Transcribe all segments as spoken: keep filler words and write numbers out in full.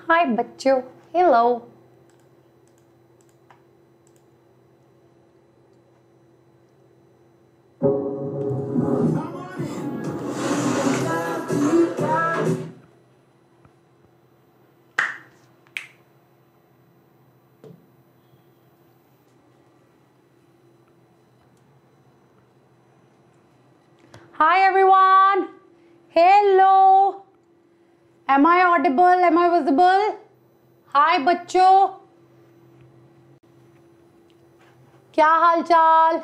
हाय बच्चों, hello. Hi everyone. Hello. Am I audible? Am I visible? Hi बच्चों, क्या हाल चाल?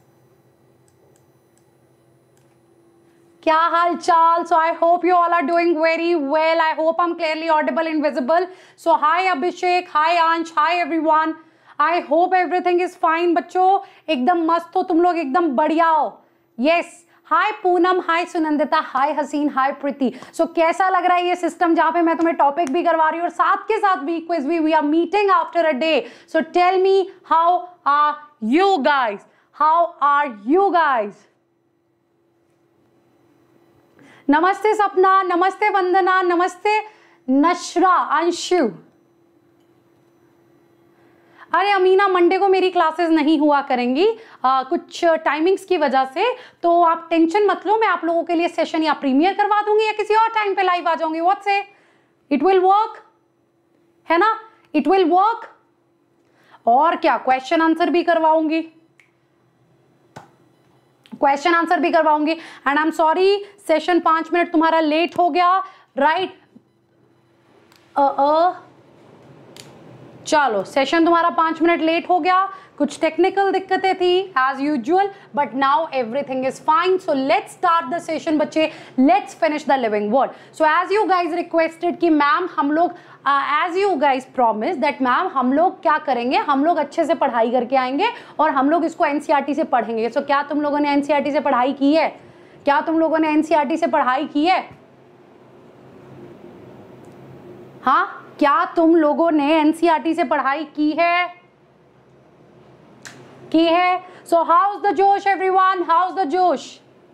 क्या हाल चाल? So I hope you all are doing very well. I hope I'm clearly audible and visible. So hi Abhishek, hi Ansh, hi everyone. I hope everything is fine बच्चों. एकदम मस्त हो तुम लोग, एकदम बढ़िया हो. Yes. हाय पूनम, हाय सुनंदिता, हाय हसीन, हाय प्रीति. सो कैसा लग रहा है ये सिस्टम जहां पे मैं तुम्हें टॉपिक भी करवा रही हूँ और साथ के साथ वी क्विज भी. We are meeting after a day. So tell me, how are you guys? How are you guys? नमस्ते सपना, नमस्ते वंदना, नमस्ते नशरा, अंशु. अरे अमीना, मंडे को मेरी क्लासेस नहीं हुआ करेंगी आ, कुछ टाइमिंग्स की वजह से, तो आप टेंशन मत लो. मैं आप लोगों के लिए सेशन या प्रीमियर करवा दूंगी या किसी और टाइम पे लाइव आ जाऊंगी. व्हाट से? इट विल वर्क, है ना? It will work. और क्या, क्वेश्चन आंसर भी करवाऊंगी, क्वेश्चन आंसर भी करवाऊंगी. And I am sorry, session पांच मिनट तुम्हारा लेट हो गया. राइट अ चलो, सेशन तुम्हारा पांच मिनट लेट हो गया. कुछ टेक्निकल दिक्कतें थी as usual, but now everything is fine. So let's start the session बच्चे. Let's finish the living word. So as you guys requested कि मैम हम लोग, as you guys promise that ma'am हम लोग क्या करेंगे, हम लोग अच्छे से पढ़ाई करके आएंगे और हम लोग इसको एनसीईआरटी से पढ़ेंगे. सो so, क्या तुम लोगों ने एनसीईआरटी से पढ़ाई की है? क्या तुम लोगों ने एनसीईआरटी से पढ़ाई की है? हाँ, क्या तुम लोगों ने एनसीईआरटी से पढ़ाई की है? की है. So how's the josh everyone, how's the josh?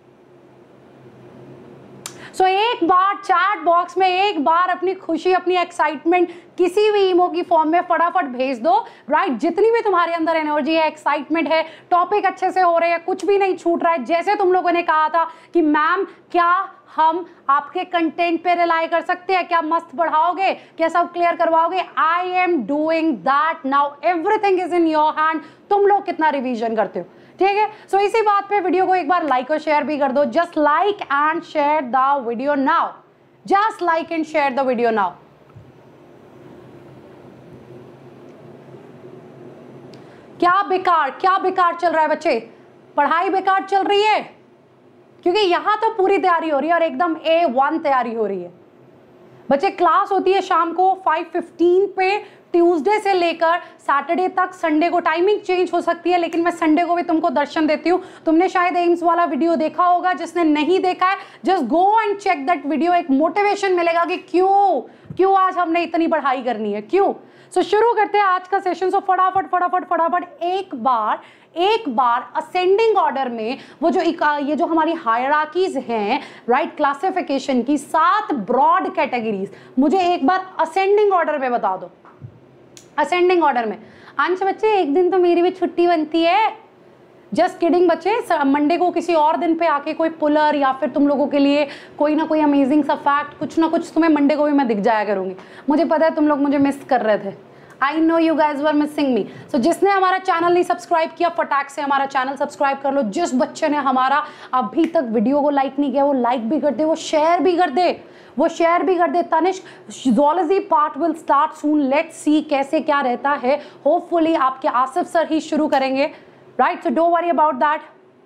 So so, एक बार चैट बॉक्स में एक बार अपनी खुशी, अपनी एक्साइटमेंट किसी भी इमो की फॉर्म में फटाफट भेज दो. Right right? जितनी भी तुम्हारे अंदर एनर्जी है, एक्साइटमेंट है, टॉपिक अच्छे से हो रहे हैं, कुछ भी नहीं छूट रहा है. जैसे तुम लोगों ने कहा था कि मैम क्या हम आपके कंटेंट पे रिलाई कर सकते हैं, क्या मस्त पढ़ाओगे, क्या सब क्लियर करवाओगे? I am doing that now. Everything is in your hand. तुम लोग कितना रिवीजन करते हो, ठीक है? सो so, इसी बात पे वीडियो को एक बार लाइक और शेयर भी कर दो. Just like and share the video now. Just like and share the video now. क्या बेकार, क्या बेकार चल रहा है बच्चे? पढ़ाई बेकार चल रही है? क्योंकि यहां तो पूरी तैयारी हो रही है और एकदम ए वन तैयारी हो रही है बच्चे. क्लास होती है शाम को फाइव फिफ्टीन पे, ट्यूसडे से लेकर सैटरडे तक. संडे को टाइमिंग चेंज हो सकती है, लेकिन मैं संडे को भी तुमको दर्शन देती हूँ. तुमने शायद एम्स वाला वीडियो देखा होगा. जिसने नहीं देखा है, just go and check that video. एक मोटिवेशन मिलेगा कि क्यों क्यों आज हमने इतनी पढ़ाई करनी है, क्यों. सो so, शुरू करते हैं आज का सेशन. सो so, फटाफट फटाफट फटाफट एक बार एक बार असेंडिंग ऑर्डर में वो जो ये जो हमारी हायरार्कीज हैं, राइट, क्लासिफिकेशन की सात ब्रॉड कैटेगरीज, मुझे एक बार असेंडिंग ऑर्डर में बता दो. असेंडिंग ऑर्डर में. अंश बच्चे, एक दिन तो मेरी भी छुट्टी बनती है. जस्ट किडिंग बच्चे. मंडे को किसी और दिन पे आके कोई पुलर या फिर तुम लोगों के लिए कोई ना कोई अमेजिंग सा फैक्ट, कुछ ना कुछ तुम्हें मंडे को भी मैं दिख जाया करूंगी. मुझे पता है तुम लोग मुझे मिस कर रहे थे. I know you guys were missing me. सो जिसने हमारा चैनल नहीं सब्सक्राइब किया, फटाक से हमारा चैनल सब्सक्राइब कर लो. जिस बच्चे ने हमारा अभी तक वीडियो को लाइक नहीं किया, वो लाइक भी कर दे, वो शेयर भी कर दे, वो शेयर भी कर दे. Tanishq, zoology part will start soon. Let's see कैसे क्या रहता है. होपफुली आपके आसिफ सर ही शुरू करेंगे. Right, so don't worry about that.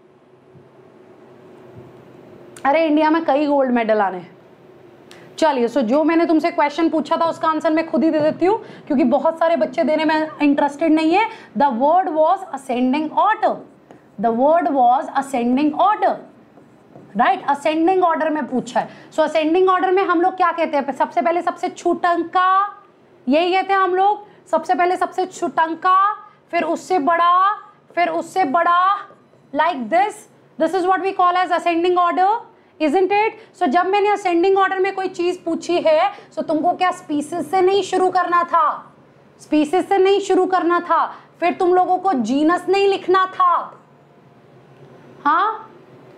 अरे इंडिया में कई गोल्ड मेडल आने. चलिए, सो जो मैंने तुमसे क्वेश्चन पूछा था उसका आंसर मैं खुद ही दे देती हूँ, क्योंकि बहुत सारे बच्चे देने में इंटरेस्टेड नहीं है. The word was ascending order. The word was ascending order. Right, ascending order में पूछा है. सो असेंडिंग ऑर्डर में हम लोग क्या कहते हैं? सबसे पहले सबसे छोटंका, यही कहते हैं हम लोग. सबसे पहले सबसे छोटंका, फिर उससे बड़ा, फिर उससे बड़ा, like this. This is what we call as ascending order. Isn't it? So जब मैंने असेंडिंग ऑर्डर में कोई चीज पूछी है, so तुमको क्या स्पीसीज से नहीं शुरू करना था, स्पीसीज से नहीं शुरू करना था, फिर तुम लोगों को जीनस नहीं लिखना था, हाँ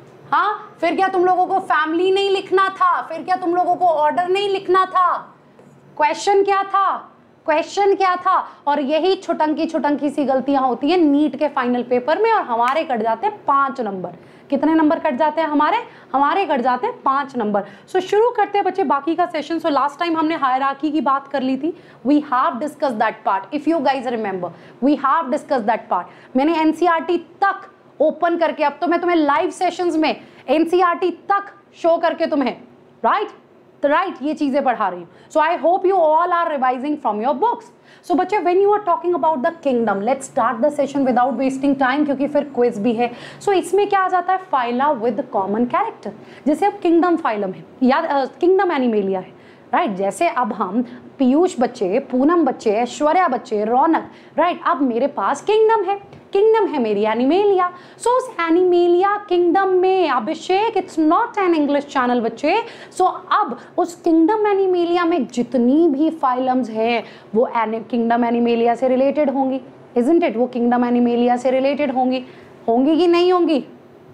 हाँ, फिर क्या तुम लोगों को फैमिली नहीं लिखना था, फिर क्या तुम लोगों को ऑर्डर नहीं लिखना था। क्वेश्चन क्या था, क्वेश्चन क्या था? और यही छुटंकी छुटंकी सी गलतियां होती है नीट के फाइनल पेपर में, और हमारे कट जाते हैं पांच नंबर। कितने नंबर कट जाते हैं हमारे? हमारे कट जाते हैं पांच नंबर। सो so, शुरू करते हैं बच्चे बाकी का सेशन। सो लास्ट टाइम हमने हायरार्की की बात कर ली थी, we have discuss that part, if you guys remember, we have discuss that part. मैंने एनसीईआरटी तक ओपन करके, अब तो मैं तुम्हें लाइव सेशंस में एनसीईआरटी तक शो करके तुम्हें, राइट राइट ये चीजें पढ़ा रही हूँ। So I hope you all are revising from your books. सो बच्चे, when you are talking about the kingdom, let's start the session without wasting time, क्योंकि फिर क्विज भी है। सो so, इसमें क्या आ जाता है? Phyla with common character. जैसे अब किंगडम फाइलम है, याद किंगडम एनिमेलिया है, राइट right? जैसे अब हम पीयूष बच्चे, पूनम बच्चे, ऐश्वर्या बच्चे, रौनक, राइट right? अब मेरे पास किंगडम है, किंगडम है मेरी एनिमेलिया। सो so, उस एनिमेलिया किंगडम में, Abhishek it's not an English channel बच्चे, सो so, अब उस किंगडम एनिमेलिया में जितनी भी फाइलम्स हैं वो किंगडम एनिमेलिया से रिलेटेड होंगी, इजंट इट? वो किंगडम एनिमेलिया से रिलेटेड होंगी, होंगी कि नहीं होंगी,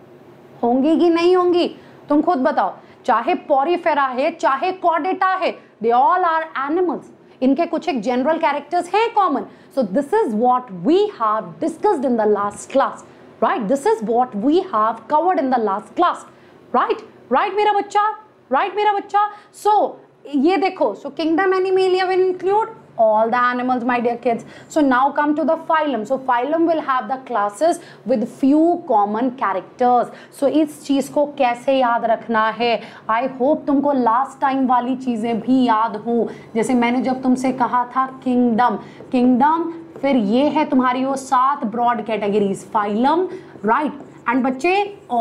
होंगी कि नहीं होंगी? तुम खुद बताओ। चाहे पॉरीफेरा है, चाहे कॉर्डेटा है, दे ऑल आर एनिमल्स। इनके कुछ एक जनरल कैरेक्टर्स हैं common. So this is what we have discussed in the last class, right? This is what we have covered in the last class, right? Right मेरा बच्चा, right मेरा बच्चा। So so, ये देखो, so kingdom animalia will include all the animals, my dear kids. So now come to the phylum. So phylum will have the classes with few common characters. So इस चीज को कैसे याद रखना है? I hope तुमको last time वाली चीजें भी याद हो। जैसे मैंने जब तुमसे कहा था kingdom, kingdom, फिर ये है तुम्हारी वो सात broad categories, phylum, right? And बच्चे,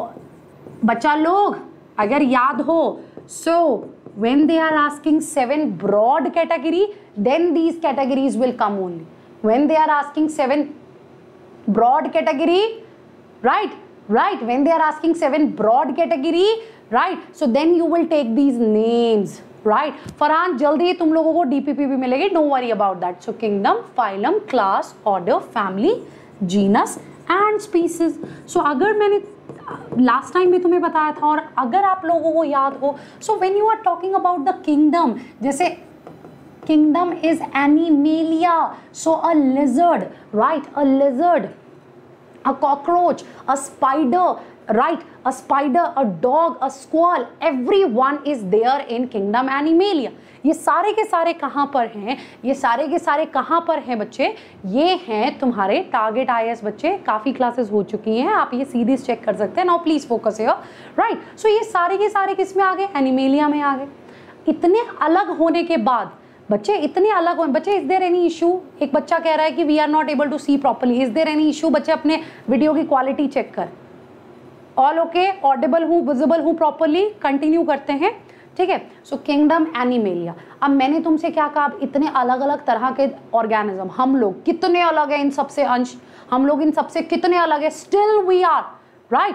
बच्चा लोग अगर याद हो, so when they are asking seven broad category, then these categories will come only. When they are asking seven broad category, right, right, when they are asking seven broad category, right, so then you will take these names, right? Farhan जल्दी तुम लोगों को DPP भी मिलेगी, don't worry about that. So kingdom, phylum, class, order, family, genus and species. So अगर मैंने last time भी तुम्हें बताया था और अगर आप लोगों को याद हो, so when you are talking about the kingdom, जैसे kingdom is animalia, so a lizard, right, a lizard, a cockroach, a spider, right, a spider, a dog, a squirrel, everyone is there in kingdom animalia. ये सारे के सारे कहाँ पर हैं? ये सारे के सारे कहाँ पर हैं बच्चे? ये हैं तुम्हारे टारगेट आई एस बच्चे, काफ़ी क्लासेस हो चुकी हैं, आप ये सीरीज चेक कर सकते हैं। Now please focus here, right? So ये सारे के सारे किस में आ गए? एनिमेलिया में आ गए। इतने अलग होने के बाद बच्चे, इतने अलग हो बच्चे, इज देयर एनी इशू? एक बच्चा कह रहा है कि we are not able to see properly, is there any issue? बच्चे अपने वीडियो की क्वालिटी चेक कर। ऑल ओके, ऑडिबल हूँ, विजिबल हूँ प्रॉपरली? कंटिन्यू करते हैं, ठीक है? So kingdom animalia. अब मैंने तुमसे क्या कहा? अब इतने अलग अलग तरह के ऑर्गेनिज्म, हम लोग कितने अलग हैं इन सबसे अंश, हम लोग इन सबसे कितने अलग है? Still we are, right,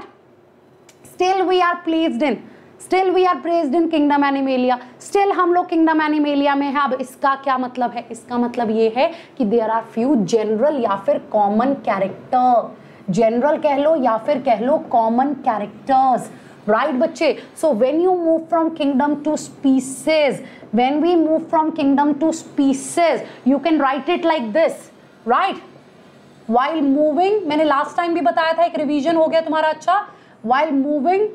still we are placed in, still we are placed in kingdom animalia, still हम लोग किंगडम एनिमेलिया में है। अब इसका क्या मतलब है? इसका मतलब ये है कि देयर आर फ्यू जनरल या फिर कॉमन कैरेक्टर, जनरल कह लो या फिर कह लो कॉमन कैरेक्टर्स, राइट बच्चे? So when you move from kingdom to species, when we move from kingdom to species, you can write it like this, right? While moving, मैंने last time भी बताया था, एक रिवीजन हो गया तुम्हारा अच्छा। While moving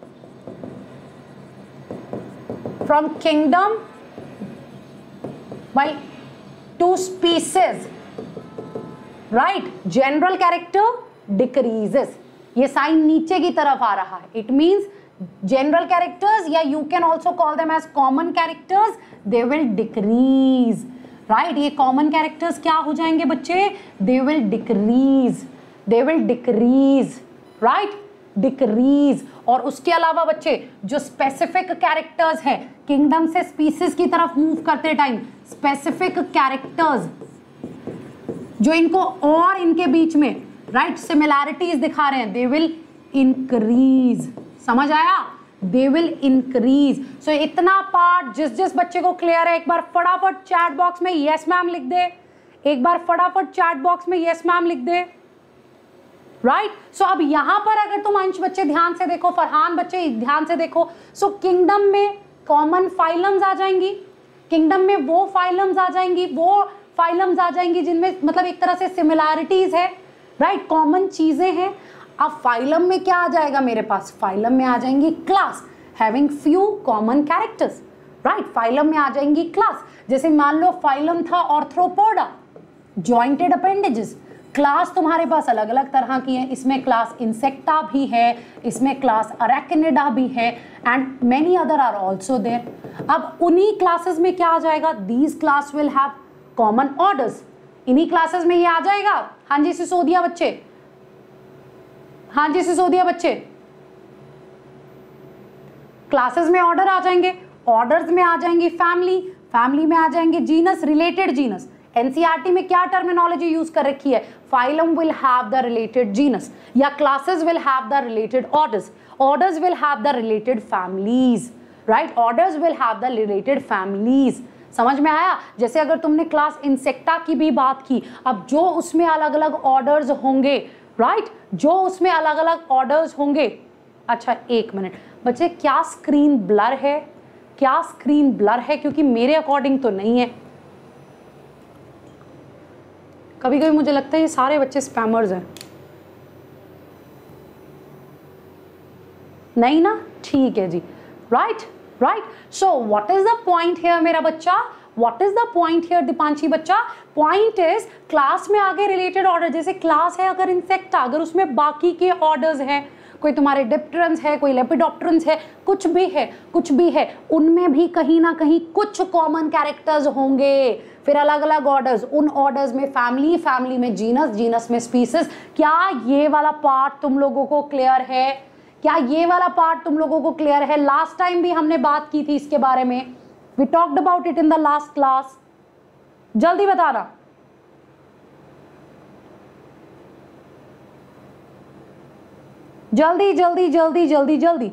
from kingdom while to species, right, general character decreases, ये साइन नीचे की तरफ आ रहा है, इट मींस जनरल कैरेक्टर्स, या you can also call them as common characters, they will decrease, right? ये कॉमन कैरेक्टर्स क्या हो जाएंगे बच्चे? They will decrease, they will decrease, right, decrease. और उसके अलावा बच्चे जो स्पेसिफिक कैरेक्टर्स हैं, किंगडम से स्पीसीज की तरफ मूव करते टाइम स्पेसिफिक कैरेक्टर्स जो इनको और इनके बीच में राइट सिमिलैरिटीज दिखा रहे हैं, दे विल इंक्रीज। समझ आया? They will increase. सो इतना पार्ट जिस जिस बच्चे को क्लियर है एक बार फटाफट चैट बॉक्स में यस मैम लिख दे, एक बार फटाफट चैट बॉक्स में यस मैम लिख दे, राइट right? सो so, अब यहां पर अगर तुम अंश बच्चे ध्यान से देखो, फरहान बच्चे ध्यान से देखो, सो so, किंगडम में कॉमन फाइलम्स आ जाएंगी, किंगडम में वो फाइलम्स आ जाएंगी, वो फाइलम्स आ जाएंगी जिनमें मतलब एक तरह से सिमिलैरिटीज है, राइट, कॉमन चीजें हैं। अब फाइलम में क्या आ जाएगा मेरे पास, फाइलम में आ जाएंगी class having few common characters, right, phylum में आ जाएंगी क्लास। जैसे मान लो फाइलम था ऑर्थ्रोपोडा, जॉइंटेड अपेंडेजेस, क्लास तुम्हारे पास अलग अलग तरह की है, इसमें क्लास इंसेक्टा भी है, इसमें क्लास अरेक्निडा भी है and many other are also there. अब उन्हीं क्लासेस में क्या आ जाएगा, these class will have common orders, इन्हीं क्लासेस में ये आ जाएगा। हाँ जी सिसोदिया बच्चे, हाँ जी सिसोदिया बच्चे, क्लासेस में ऑर्डर आ जाएंगे, ऑर्डर्स में आ जाएंगी फैमिली, फैमिली में आ जाएंगे जीनस, रिलेटेड जीनस। एनसीईआरटी में क्या टर्मिनोलॉजी यूज कर रखी है, phylum will have the related genus, या classes will have the related orders, orders will have the related families, right, orders will have the related families. समझ में आया? जैसे अगर तुमने क्लास इंसेक्टा की भी बात की, अब जो उसमें अलग अलग ऑर्डर्स होंगे, राइट, जो उसमें अलग अलग ऑर्डर्स होंगे। अच्छा एक मिनट बच्चे, क्या स्क्रीन ब्लर है, क्या स्क्रीन ब्लर है? क्योंकि मेरे अकॉर्डिंग तो नहीं है, कभी कभी मुझे लगता है ये सारे बच्चे स्पैमर्स हैं। नहीं ना, ठीक है जी, right right. So what is the point here मेरा बच्चा, what is the point here Deepanshi बच्चा? पॉइंट इज क्लास में आगे रिलेटेड ऑर्डर, जैसे क्लास है अगर इंसेक्टा, अगर उसमें बाकी के ऑर्डर्स हैं, कोई तुम्हारे डिप्टेरन्स है, कोई लेपिडोप्टेरन्स है, कुछ भी है, कुछ भी है, उनमें भी कहीं ना कहीं कुछ कॉमन कैरेक्टर्स होंगे, फिर अलग अलग ऑर्डर्स, उन ऑर्डर्स में फैमिली, फैमिली में जीनस, जीनस में स्पीसीज। क्या ये वाला पार्ट तुम लोगों को क्लियर है? क्या ये वाला पार्ट तुम लोगों को क्लियर है? लास्ट टाइम भी हमने बात की थी इसके बारे में, we talked about it in the last class. जल्दी बताना, जल्दी जल्दी जल्दी जल्दी जल्दी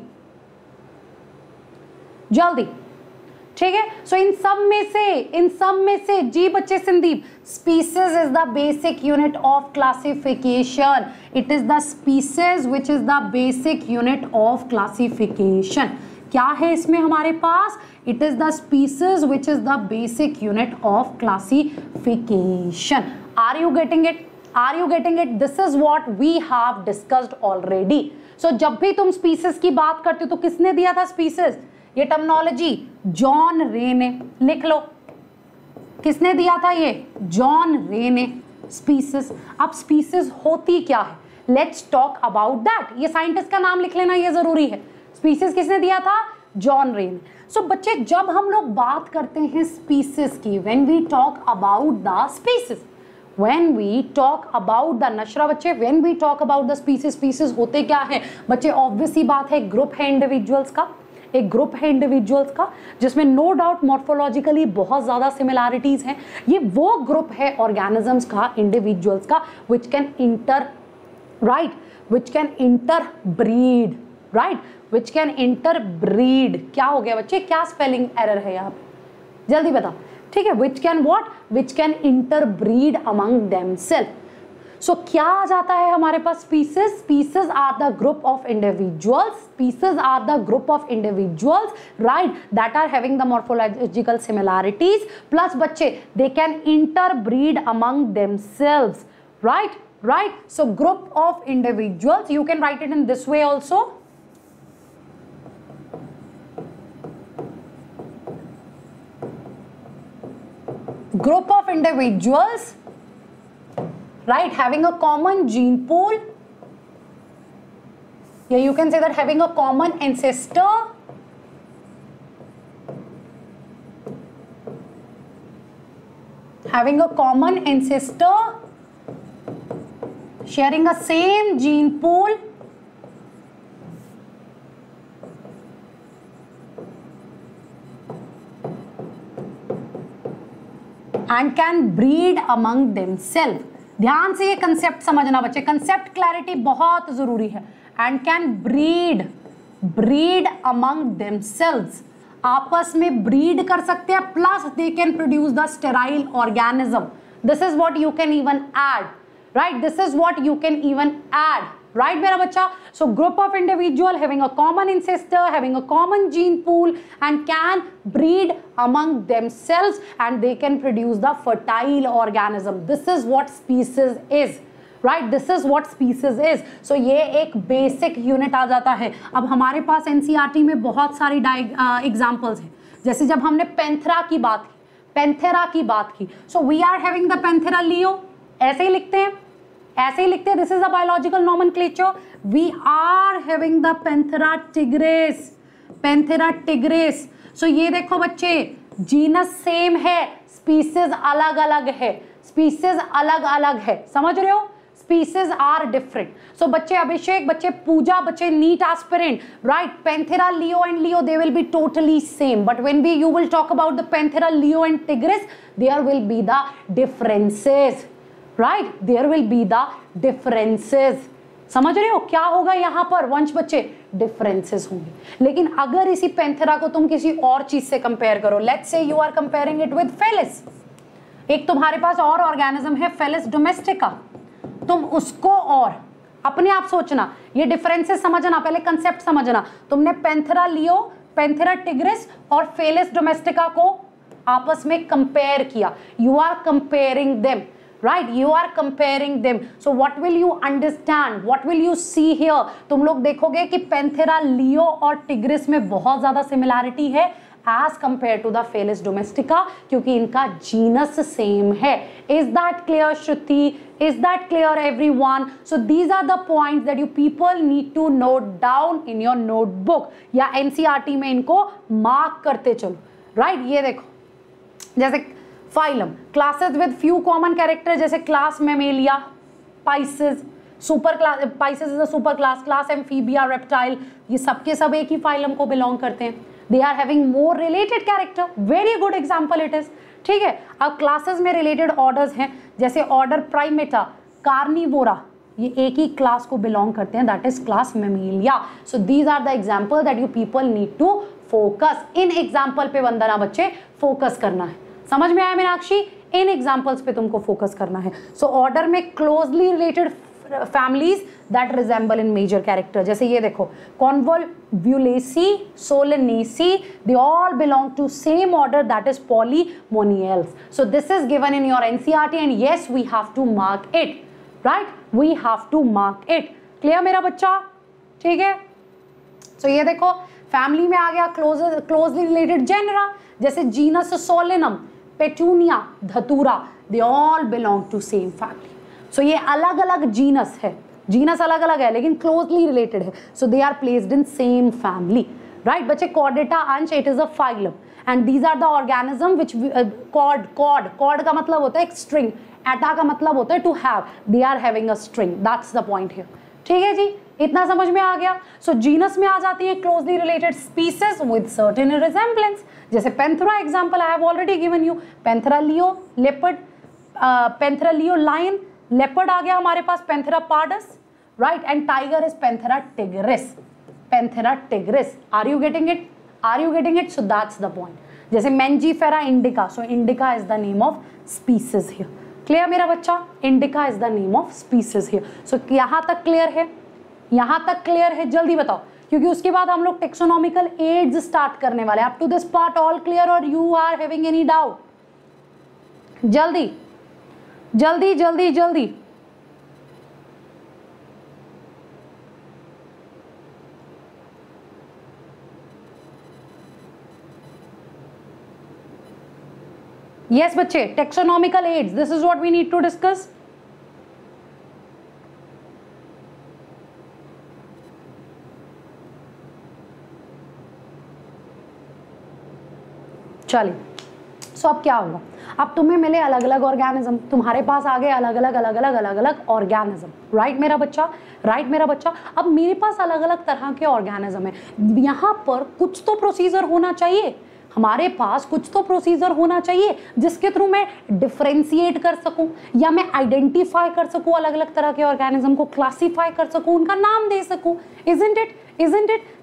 जल्दी, ठीक है। सो इन सब में से, इन सब में से जी बच्चे Sandeep, species is the basic unit of classification, it is the species which is the basic unit of classification. क्या है इसमें हमारे पास? It is the species which is the basic unit of classification. Are you getting it? Are you getting it? This is what we have discussed already. So जब भी तुम species की बात करते हो तो किसने दिया था स्पीसीज? ये टर्मिनोलॉजी जॉन रे ने, लिख लो, किसने दिया था ये? जॉन रे ने, स्पीसीज। अब स्पीसीज होती क्या है, लेट्स टॉक अबाउट दैट। ये साइंटिस्ट का नाम लिख लेना, ये जरूरी है। स्पीसीज किसने दिया था? जॉन रे ने। सो so, बच्चे जब हम लोग बात करते हैं स्पीसीज की, when we talk about the species, when we talk about the Nashra बच्चे, when we talk about the species, species होते क्या है बच्चे? ऑब्वियस ही बात है, ग्रुप है इंडिविजुअल्स का, एक ग्रुप है इंडिविजुअल्स का जिसमें नो डाउट मॉर्फोलॉजिकली बहुत ज़्यादा सिमिलैरिटीज हैं। ये वो ग्रुप है ऑर्गेनिजम्स का, इंडिविजुअल्स का, which can inter, right, which can interbreed, right, which can interbreed. क्या हो गया बच्चे, क्या स्पेलिंग एरर है यहाँ पे? जल्दी बताओ, ठीक है। Which can what, which can interbreed among themself. So क्या आ जाता है हमारे पास? Species, species are the group of individuals, species are the group of individuals, right, that are having the morphological similarities, plus बच्चे they can interbreed among themselves, right right. So group of individuals, you can write it in this way also, group of individuals, right, having a common gene pool, yeah, you can say that having a common ancestor, having a common ancestor, sharing a same gene pool, and can breed among themselves। ध्यान से ये concept समझना बच्चे, concept clarity बहुत जरूरी है। and can breed breed among themselves, आपस में ब्रीड कर सकते हैं, plus they can produce the sterile organism. This is what you can even add, right, this is what you can even add, right मेरा बच्चा. So group of individual having a common ancestor, having a common gene pool and can breed among themselves and they can produce the fertile organism. This is what species is, right, this is what species is. So ये एक basic unit आ जाता है. अब हमारे पास NCERT में बहुत सारी examples हैं, जैसे जब हमने पैंथेरा की बात की, पैंथेरा की बात की, so we are having the Panthera leo, ऐसे ही लिखते हैं, ऐसे ही लिखते हैं. This is a biological nomenclature. We are having the Panthera tigris, Panthera tigris. So ये देखो बच्चे, जीनस सेम है, स्पीसीज अलग अलग है, स्पीसीज अलग अलग है, समझ रहे हो, स्पीसीज आर डिफरेंट. सो बच्चे अभिषेक, बच्चे पूजा, बच्चे NEET aspirant, right, Panthera leo and leo they will be totally same, but when we you will talk about the Panthera leo and tigris there will be the differences, right, there will be the differences. समझ रहे हो क्या होगा यहां पर वंश बच्चे, differences होंगे. लेकिन अगर इसी पैंथेरा को तुम किसी और चीज से कंपेयर करो, let's say you are comparing it with Felis, एक तुम्हारे पास और ऑर्गेनिज्म है फेलिस डोमेस्टिका, तुम उसको और अपने आप सोचना, ये डिफरेंसेस समझना, पहले कंसेप्ट समझना. तुमने पैंथेरा लियो, पैंथेरा टिग्रिस और फेलिस डोमेस्टिका को आपस में कंपेयर किया, you are comparing them, right, you are comparing them. So what will you understand, what will you see here? तुम लोग देखोगे कि पैंथेरा लियो और टिग्रिस में बहुत ज्यादा सिमिलैरिटी है as compared to the Felis domestica, क्योंकि इनका जीनस सेम है. Is that clear Shruti? Is that clear everyone? So these are the points that you people need to note down in your notebook या NCERT में इनको mark करते चलो, right? ये देखो, जैसे phylum, classes with few common character, जैसे class Mammalia, Pisces, super class, Pisces is a super class, class Amphibia, reptile, ये सबके सब एक ही फाइलम को बिलोंग करते हैं. They are having more related character, very good example it is, ठीक है. अब क्लासेस में रिलेटेड ऑर्डर्स हैं, जैसे ऑर्डर प्राइमेटा, कार्निवोरा, ये एक ही क्लास को बिलोंग करते हैं, that is class Mammalia. So these are the example that you people need to focus. इन एग्जाम्पल पे वंदना बच्चे फोकस करना है. समझ में आया मीनाक्षी? इन एग्जाम्पल्स पे तुमको फोकस करना है. सो so, ऑर्डर में closely related families that resemble in major character, जैसे ये देखो, Convolvulaceae, Solanaceae, they all belong to same order that is Polemoniales. So this is given in your NCERT and yes we have to mark it, right, we have to mark it. Clear मेरा बच्चा? ठीक है. So so, ये देखो, family में आ गया close closely related genera, जैसे genus Solanum, Petunia, Datura, they all belong to same family. So ये अलग अलग जीनस है, जीनस अलग अलग है लेकिन क्लोजली रिलेटेड है, so they are placed in same family, right बच्चे. कॉर्डेटा अंश, it is a phylum and these are the organism which chord, chord chord का मतलब होता है एक स्ट्रिंग, एटा का मतलब होता है to have, they are having a string, that's the point here. ठीक है जी, इतना समझ में आ गया. सो so, जीनस में आ जाती है closely related species with certain resemblance, जैसे Panthera example I have already given you, Panthera leo leopard, Panthera leo lion, leopard आ गया हमारे पास, Panthera pardus, right, and tiger is Panthera tigris, Panthera tigris. Are you getting it? Are you getting it? So that's the point. जैसे Mangifera indica, so indica is the name of species here. Clear मेरा बच्चा? Indica is the name of species here. So यहाँ तक clear है? यहाँ तक clear है? जल्दी बताओ, क्योंकि उसके बाद हम लोग टेक्सोनॉमिकल एड्स स्टार्ट करने वाले हैं. Up to this part all clear और you are having any doubt? जल्दी जल्दी जल्दी जल्दी. यस बच्चे, taxonomical aids, this is what we need to discuss. चलिए, सो अब क्या होगा, अब तुम्हें मिले अलग अलग ऑर्गेनिज्म, तुम्हारे पास आ गए अलग अलग अलग अलग अलग अलग ऑर्गेनिज्म, राइट मेरा बच्चा, राइट मेरा बच्चा. अब मेरे पास अलग अलग तरह के ऑर्गेनिज्म है, यहाँ पर कुछ तो प्रोसीजर होना चाहिए, हमारे पास कुछ तो प्रोसीजर होना चाहिए जिसके थ्रू मैं डिफरेंशिएट कर सकूं या मैं आइडेंटिफाई कर सकूं अलग अलग तरह के ऑर्गेनिज्म को, क्लासीफाई कर सकूं, उनका नाम दे सकूं. Isn't it? Isn't it?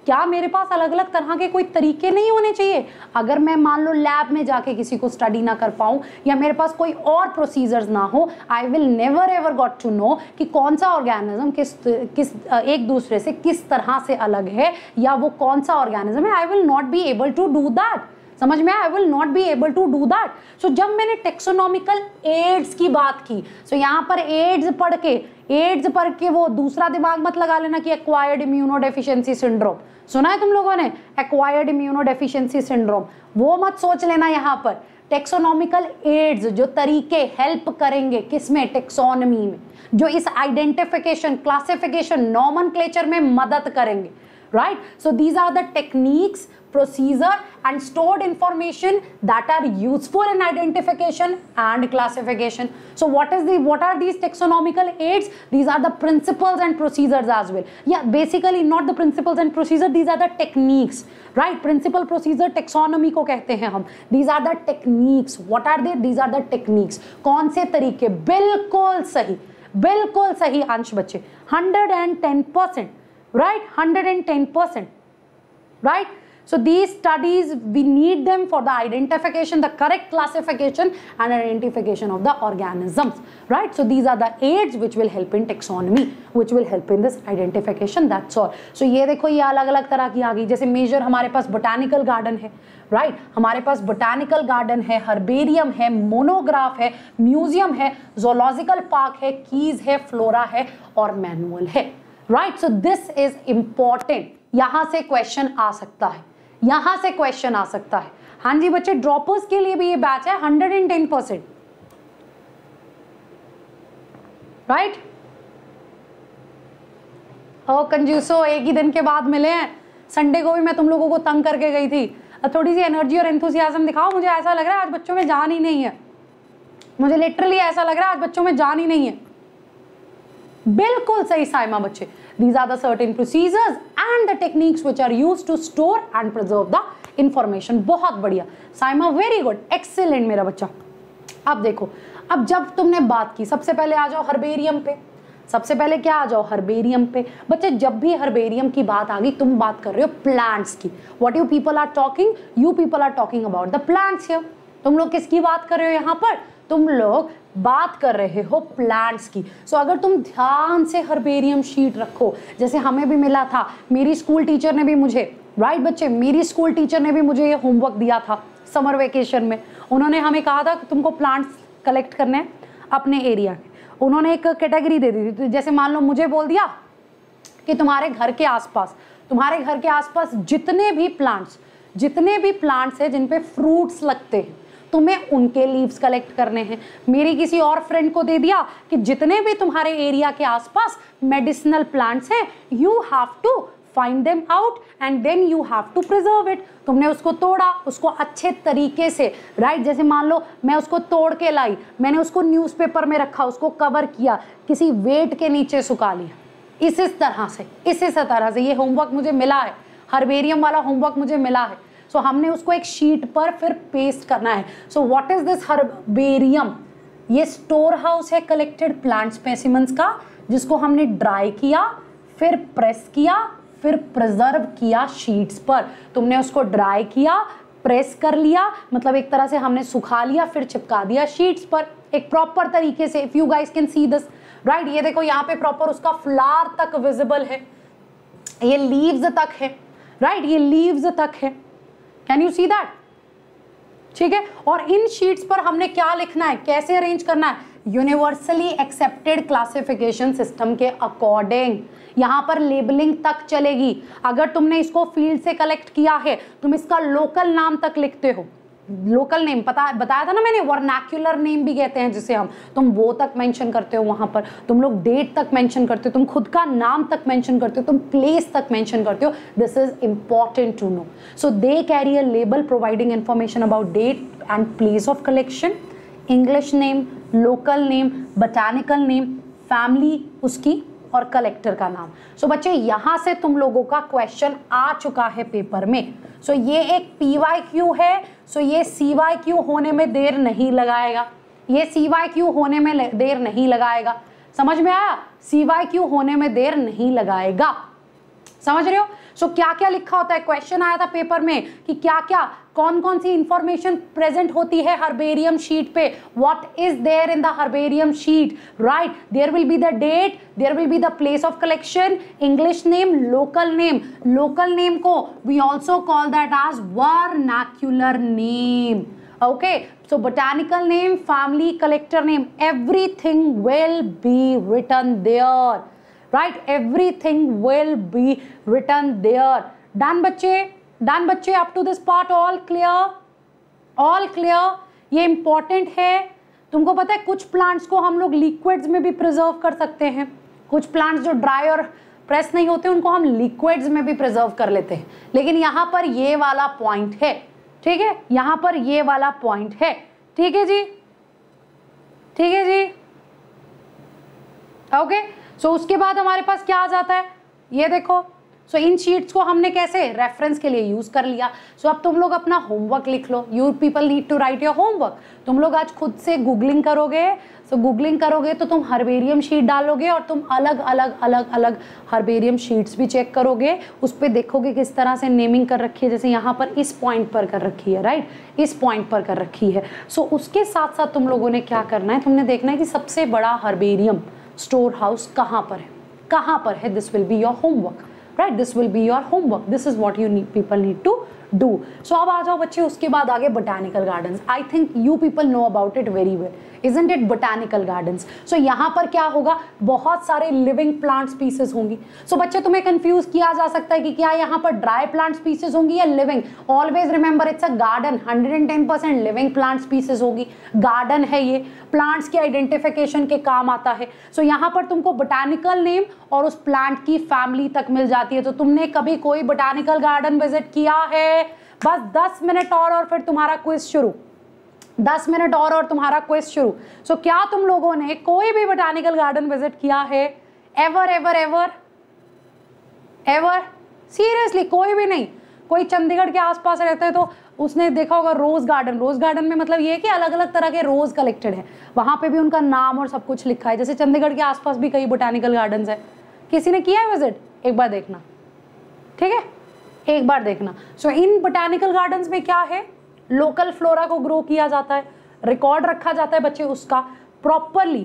क्या मेरे पास अलग अलग तरह के कोई तरीके नहीं होने चाहिए? अगर मैं मान लो लैब में जाके किसी को स्टडी ना कर पाऊँ या मेरे पास कोई और प्रोसीजर्स ना हो, I will never ever got to know कि कौन सा ऑर्गेनिज्म किस किस एक दूसरे से किस तरह से अलग है या वो कौन सा ऑर्गेनिज्म है। I will not be able to do that. समझ में? I will not be able to do that. So जब मैंने टेक्सोनॉमिकल एड्स की बात की, सो so यहाँ पर एड्स पढ़ के एड्स पढ़ के वो दूसरा दिमाग मत लगा लेना कि एक्वायर्ड इम्यूनोडेफिशिएंसी सिंड्रोम। सुना है तुम लोगों ने एक्वायर्ड इम्यूनोडेफिशिएंसी सिंड्रोम? वो मत सोच लेना। यहाँ पर टेक्सोनॉमिकल एड्स जो तरीके हेल्प करेंगे किसमें? टेक्सोनमी में, जो इस आइडेंटिफिकेशन, क्लासिफिकेशन, नॉमेनक्लेचर में मदद करेंगे। Right? So these are the techniques, procedure and stored information that are useful in identification and classification. So what is the what are these taxonomical aids? These are the principles and procedures as well. Yeah, basically not the principles and procedure, these are the techniques. Right? Principle, procedure, taxonomy को कहते हैं हम. These are the techniques. What are they? These are the techniques. कौन से तरीके? बिल्कुल सही, बिल्कुल सही अंश बच्चे, one hundred ten percent. Right? one hundred ten percent. Right? So these studies, we need them for the identification, the correct classification and identification of the organisms. Right? So these are the aids which will help in taxonomy, which will help in this identification. That's all. So ये देखो, ये अलग अलग तरह की आ गई। जैसे major हमारे पास बोटानिकल गार्डन है, राइट right? हमारे पास बोटानिकल गार्डन है, हर्बेरियम है, मोनोग्राफ है, म्यूजियम है, जोलॉजिकल पार्क है, कीज है, फ्लोरा है और मैनुअल है। Right, so this is important. यहां से क्वेश्चन आ सकता है, यहां से क्वेश्चन आ सकता है। हाँ जी बच्चे, ड्रॉपर्स के लिए भी ये बैच है one hundred ten percent। Right, ओ कंजूसो, एक ही दिन के बाद मिले हैं। संडे को भी मैं तुम लोगों को तंग करके गई थी। थोड़ी सी एनर्जी और एंथुसियाज्म दिखाओ। मुझे ऐसा लग रहा है आज बच्चों में जान ही नहीं है। मुझे लिटरली ऐसा लग रहा है आज बच्चों में जान ही नहीं है। बिल्कुल सही साइमा बच्चे। These are the certain procedures and the techniques which are used to store and preserve the information। बहुत बढ़िया साइमा, वेरी गुड, एक्सीलेंट मेरा बच्चा। अब देखो, अब जब तुमने बात की, सबसे पहले आ जाओ हर्बेरियम पे। सबसे पहले क्या आ जाओ? हर्बेरियम पे। बच्चे जब भी हर्बेरियम की बात आ गई, तुम बात कर रहे हो प्लांट्स की। What you people are talking? You people are talking about the plants here. तुम लोग किसकी बात कर रहे हो यहाँ पर? तुम लोग बात कर रहे हो प्लांट्स की। सो so, अगर तुम ध्यान से हर्बेरियम शीट रखो, जैसे हमें भी मिला था, मेरी स्कूल टीचर ने भी मुझे, राइट right, बच्चे, मेरी स्कूल टीचर ने भी मुझे ये होमवर्क दिया था समर वेकेशन में। उन्होंने हमें कहा था कि तुमको प्लांट्स कलेक्ट करने हैं अपने एरिया के। उन्होंने एक कैटेगरी दे दी थी। जैसे मान लो मुझे बोल दिया कि तुम्हारे घर के आसपास, तुम्हारे घर के आसपास जितने भी प्लांट्स, जितने भी प्लांट्स हैं जिन पे फ्रूट्स लगते हैं, तुम्हें उनके लीव्स कलेक्ट करने हैं। मेरी किसी और फ्रेंड को दे दिया कि जितने भी तुम्हारे एरिया के आसपास मेडिसिनल प्लांट्स हैं, you have to find them out and then you have to preserve it. तुमने उसको तोड़ा, उसको अच्छे तरीके से, राइट right? जैसे मान लो मैं उसको तोड़ के लाई, मैंने उसको न्यूज़पेपर में रखा, उसको कवर किया, किसी वेट के नीचे सुखा लिया। इस इस तरह से, इस इस तरह से ये होमवर्क मुझे मिला है, हर्बेरियम वाला होमवर्क मुझे मिला है। सो so, हमने उसको एक शीट पर फिर पेस्ट करना है। So what is this herbarium? ये स्टोर हाउस है कलेक्टेड प्लांट स्पेसिमेंट्स का, जिसको हमने ड्राई किया, फिर प्रेस किया, फिर प्रिजर्व किया शीट्स पर। तुमने उसको ड्राई किया, प्रेस कर लिया, मतलब एक तरह से हमने सुखा लिया, फिर चिपका दिया शीट्स पर एक प्रॉपर तरीके से। If you guys can see this, right, ये देखो यहाँ पे प्रॉपर उसका फ्लावर तक विजिबल है, ये लीव्स तक है, राइट right? ये लीव्स तक है। Can you see that? ठीक है। और इन शीट्स पर हमने क्या लिखना है, कैसे अरेंज करना है? यूनिवर्सली एक्सेप्टेड क्लासिफिकेशन सिस्टम के अकॉर्डिंग। यहाँ पर लेबलिंग तक चलेगी। अगर तुमने इसको फील्ड से कलेक्ट किया है, तुम इसका लोकल नाम तक लिखते हो। लोकल नेम पता बताया था ना मैंने, वर्नैक्युलर नेम भी कहते हैं जिसे हम, तुम वो तक मेंशन करते हो वहां पर, तुम लोग डेट तक मेंशन करते हो, तुम खुद का नाम तक मेंशन करते हो, तुम प्लेस तक मेंशन करते हो। This is important to know. So they carry a label providing information about date and place of collection, English name, local name, botanical name, family उसकी और कलेक्टर का नाम। सो so, बच्चे यहाँ से तुम लोगों का क्वेश्चन आ चुका है पेपर में। सो so, ये एक पी वाई क्यू है। सो so, ये सी वाई क्यू होने में देर नहीं लगाएगा, ये सी वाई क्यू होने में देर नहीं लगाएगा। समझ में आया? सी वाई क्यू होने में देर नहीं लगाएगा। समझ रहे हो? सो so, क्या क्या लिखा होता है, क्वेश्चन आया था पेपर में कि क्या क्या कौन कौन सी इंफॉर्मेशन प्रेजेंट होती है हर्बेरियम शीट पे, what is there in the herbarium sheet, right? There will be the date, there will be the place of collection, English name, local name. Local name को we also call that as vernacular name. Okay, so botanical name, family, collector name, everything will be written there, right? Everything will be written there. Done बच्चे? Done बच्चे? Up to this part all clear? All clear? ये important है। तुमको पता है कुछ plants को हम लोग liquids में भी preserve कर सकते हैं, कुछ plants जो dry और press नहीं होते उनको हम liquids में भी preserve कर लेते हैं, लेकिन यहाँ पर ये वाला point है, ठीक है? यहां पर ये वाला पॉइंट है, ठीक है जी, ठीक है जी, ओके। सो उसके बाद हमारे पास क्या आ जाता है, ये देखो। सो so, इन शीट्स को हमने कैसे रेफरेंस के लिए यूज कर लिया। सो so, अब तुम लोग अपना होमवर्क लिख लो, you people need to write your homework. तुम लोग आज खुद से गूगलिंग करोगे, सो so, गूगलिंग करोगे तो तुम हर्बेरियम शीट डालोगे और तुम अलग अलग अलग अलग हर्बेरियम शीट्स भी चेक करोगे, उस पर देखोगे किस तरह से नेमिंग कर रखी है, जैसे यहाँ पर इस पॉइंट पर कर रखी है, राइट, इस पॉइंट पर कर रखी है। सो so, उसके साथ साथ तुम लोगों ने क्या करना है, तुमने देखना है कि सबसे बड़ा हर्बेरियम स्टोर हाउस कहाँ पर है, कहाँ पर है। This will be your homework, right? This will be your homework. This is what you need, people need to do. So अब आ जाओ बच्चे, उसके बाद आगे botanical gardens. I think you people know about it very well, isn't it? Botanical gardens. So यहाँ पर क्या होगा, बहुत सारे living plant species होंगी। So बच्चे तुम्हें confuse किया जा सकता है कि क्या यहाँ पर dry plant species होंगी या living। Always remember it's a garden, one hundred ten percent living plant species होगी। Garden है ये, plants की identification के काम आता है। So यहाँ पर तुमको botanical name और उस plant की family तक मिल जाती है। तो तुमने कभी कोई botanical garden visit किया है? बस दस मिनट और और फिर तुम्हारा क्विज शुरू, दस मिनट और और तुम्हारा क्विज शुरू। सो so, क्या तुम लोगों ने कोई भी बोटानिकल गार्डन विजिट किया है? Ever ever ever ever seriously कोई भी नहीं? कोई चंडीगढ़ के आसपास रहता है तो उसने देखा होगा रोज गार्डन। रोज गार्डन में मतलब ये है कि अलग अलग तरह के रोज कलेक्टेड है, वहां पे भी उनका नाम और सब कुछ लिखा है। जैसे चंडीगढ़ के आसपास भी कई बोटानिकल गार्डन है, किसी ने किया है विजिट? एक बार देखना, ठीक है, एक बार देखना। सो so, इन बोटानिकल गार्डन्स में क्या है, लोकल फ्लोरा को ग्रो किया जाता है, रिकॉर्ड रखा जाता है बच्चे उसका प्रॉपरली,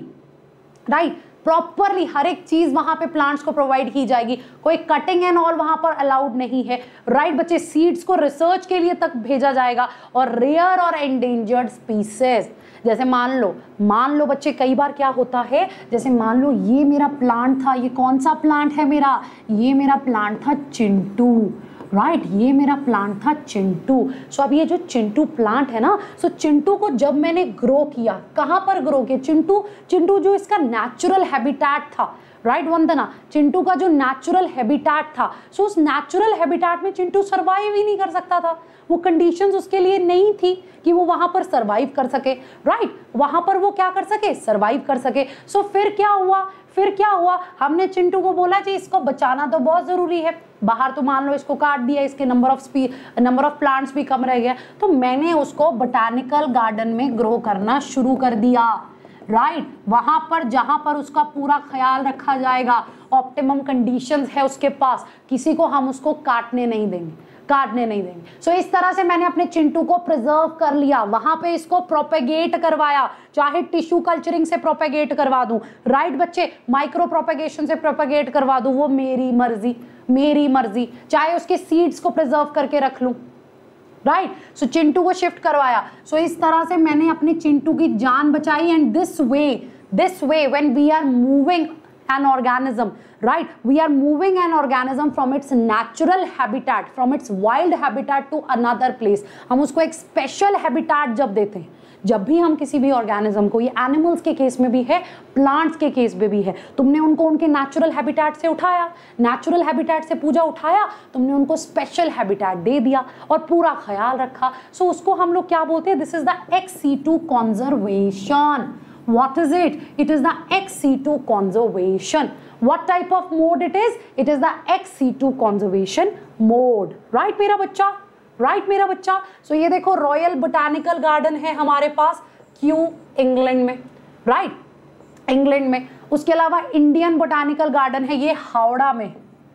राइट, प्रॉपरली हर एक चीज वहां पे प्लांट्स को प्रोवाइड की जाएगी, कोई कटिंग एंड ऑल वहां पर अलाउड नहीं है, राइट बच्चे। सीड्स को रिसर्च के लिए तक भेजा जाएगा, और रेयर और एंडेंजर्ड स्पीसीज, जैसे मान लो मान लो बच्चे कई बार क्या होता है, जैसे मान लो ये मेरा प्लांट था, ये कौन सा प्लांट है मेरा, ये मेरा प्लांट था चिंटू, राइट right, ये मेरा प्लांट था चिंटू। सो so, अब ये जो चिंटू प्लांट है ना, सो so, चिंटू को जब मैंने ग्रो किया, कहाँ पर ग्रो किया? चिंटू चिंटू जो इसका नेचुरल हैबिटेट था, राइट right, वंदना, चिंटू का जो नेचुरल हैबिटेट था, सो so, उस नेचुरल हैबिटेट में चिंटू सरवाइव ही नहीं कर सकता था, वो कंडीशंस उसके लिए नहीं थी कि वो वहां पर सरवाइव कर सके, राइट right, वहां पर वो क्या कर सके, सरवाइव कर सके। सो so, फिर क्या हुआ, फिर क्या हुआ, हमने चिंटू को बोला जी इसको बचाना तो बहुत जरूरी है, बाहर तो मान लो इसको काट दिया, इसके नंबर ऑफ स्पी नंबर ऑफ प्लांट्स भी कम रह गया, तो मैंने उसको बोटानिकल गार्डन में ग्रो करना शुरू कर दिया, राइट right, वहां पर जहां पर उसका पूरा ख्याल रखा जाएगा, ऑप्टिमम कंडीशंस है उसके पास, किसी को हम उसको काटने नहीं देंगे, काटने नहीं देंगे। सो so, इस तरह से मैंने अपने चिंटू को प्रिजर्व कर लिया, वहां पे इसको प्रोपेगेट करवाया, चाहे टिश्यू कल्चरिंग से प्रोपेगेट करवा दूं, राइट बच्चे, माइक्रो प्रोपेगेशन से प्रोपेगेट करवा दूं, वो मेरी मर्जी, मेरी मर्जी, चाहे उसके सीड्स को प्रिजर्व करके रख लूं, राइट। सो चिंटू को शिफ्ट करवाया। सो so, इस तरह से मैंने अपने चिंटू की जान बचाई। And this way this way when we are moving an organism, right, we are moving an organism from its natural habitat, from its wild habitat to another place, हम उसको एक special habitat जब देते हैं, जब भी हम किसी भी ऑर्गेनिज्म को, ये एनिमल्स के केस में भी है, प्लांट्स के केस में भी है, तुमने उनको उनके नेचुरल हैबिटेट से उठाया, नेचुरल हैबिटेट से पूजा उठाया, तुमने उनको स्पेशल हैबिटेट दे दिया और पूरा ख्याल रखा। सो so, उसको हम लोग क्या बोलते हैं, this is the ex situ conservation. What is it? It is the ex situ conservation. What type of mode it is? It is the ex situ conservation mode. Right मेरा बच्चा? Right मेरा बच्चा? So ये देखो royal botanical garden है हमारे पास, क्यों? England में, राइट, इंग्लैंड में। उसके अलावा इंडियन बोटानिकल गार्डन है ये हावड़ा में,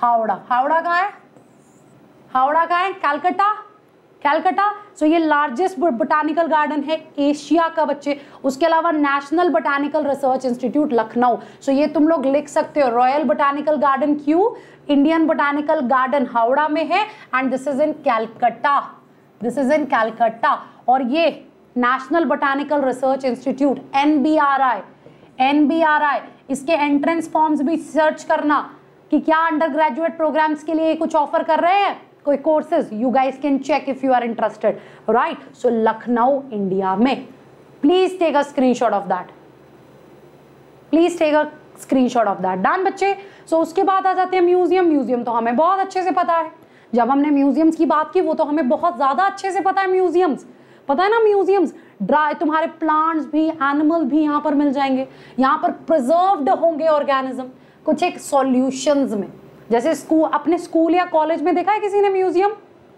हावड़ा, हावड़ा कहाँ है, हावड़ा कहाँ है, कैलकाटा, कैलकाटा। सो ये लार्जेस्ट बोटानिकल गार्डन है एशिया का बच्चे। उसके अलावा national botanical research institute Lucknow. So ये तुम लोग लिख सकते हो, रॉयल बोटानिकल गार्डन क्यों, इंडियन बोटानिकल गार्डन हावड़ा में है and this is in Calcutta, this is in Calcutta. और ये national botanical research institute N B R I, N B R I, इसके एंट्रेंस फॉर्म्स भी सर्च करना कि क्या अंडर ग्रेजुएट प्रोग्राम्स के लिए कुछ ऑफर कर रहे हैं, कोई courses, you guys can check if you are interested, right. So Lucknow India में, please take a screenshot of that, please take a screenshot of that, done बच्चे। सो so, उसके बाद आ जाते हैं म्यूजियम। म्यूजियम तो हमें बहुत अच्छे से पता है, जब हमने म्यूजियम्स की बात की वो तो हमें बहुत ज्यादा अच्छे से पता है। म्यूजियम्स पता है ना, म्यूजियम्स ड्राई, तुम्हारे प्लांट्स भी एनिमल भी यहाँ पर मिल जाएंगे, यहाँ पर प्रिजर्व्ड होंगे ऑर्गेनिज्म कुछ एक सॉल्यूशंस में। जैसे स्कूल, अपने स्कूल या कॉलेज में देखा है किसी ने म्यूजियम,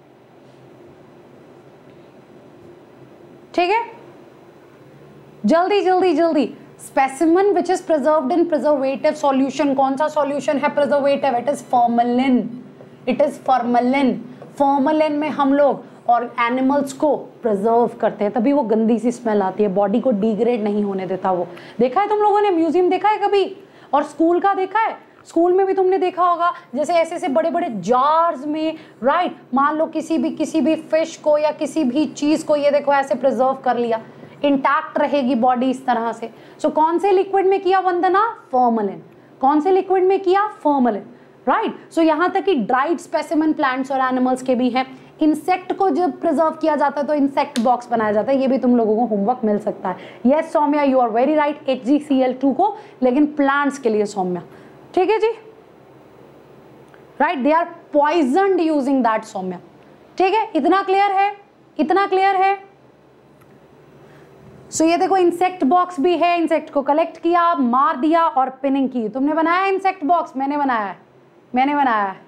ठीक है, जल्दी जल्दी जल्दी। Specimen which is preserved in preservative solution, कौन सा सॉल्यूशन है preservative, it is formalin, it is formalin. Formalin में हम लोग और एनिमल्स को प्रिजर्व करते हैं, तभी वो गंदी सी स्मेल आती है, बॉडी को डिग्रेड नहीं होने देता वो। देखा है तुम लोगों ने म्यूजियम देखा है कभी, और स्कूल का देखा है, स्कूल में भी तुमने देखा होगा, जैसे ऐसे ऐसे बड़े बड़े जार्स में, राइट, मान लो किसी भी किसी भी फिश को या किसी भी चीज को, ये देखो ऐसे प्रिजर्व कर लिया, इंटैक्ट रहेगी बॉडी इस तरह से। सो so, कौन से लिक्विड में किया वंदना, फॉर्मलिन। कौन से लिक्विड में किया, फॉर्मलिन, राइट। सो यहाँ तक कि ड्राइड स्पेसिमेन प्लांट्स और एनिमल्स के भी हैं। इंसेक्ट को जब प्रिजर्व किया जाता है तो इंसेक्ट बॉक्स बनाया जाता है, ये भी तुम लोगों को होमवर्क मिल सकता है। Yes Saumya, you are very right, H G C L two को, लेकिन प्लांट्स के लिए सौम्या, ठीक है जी, right, they are poisoned using that Saumya, ठीक है, इतना क्लियर है, इतना क्लियर है। सो so, ये देखो इंसेक्ट बॉक्स भी है, इंसेक्ट को कलेक्ट किया, मार दिया और पिनिंग की। तुमने बनाया इंसेक्ट बॉक्स, मैंने बनाया है, मैंने बनाया है,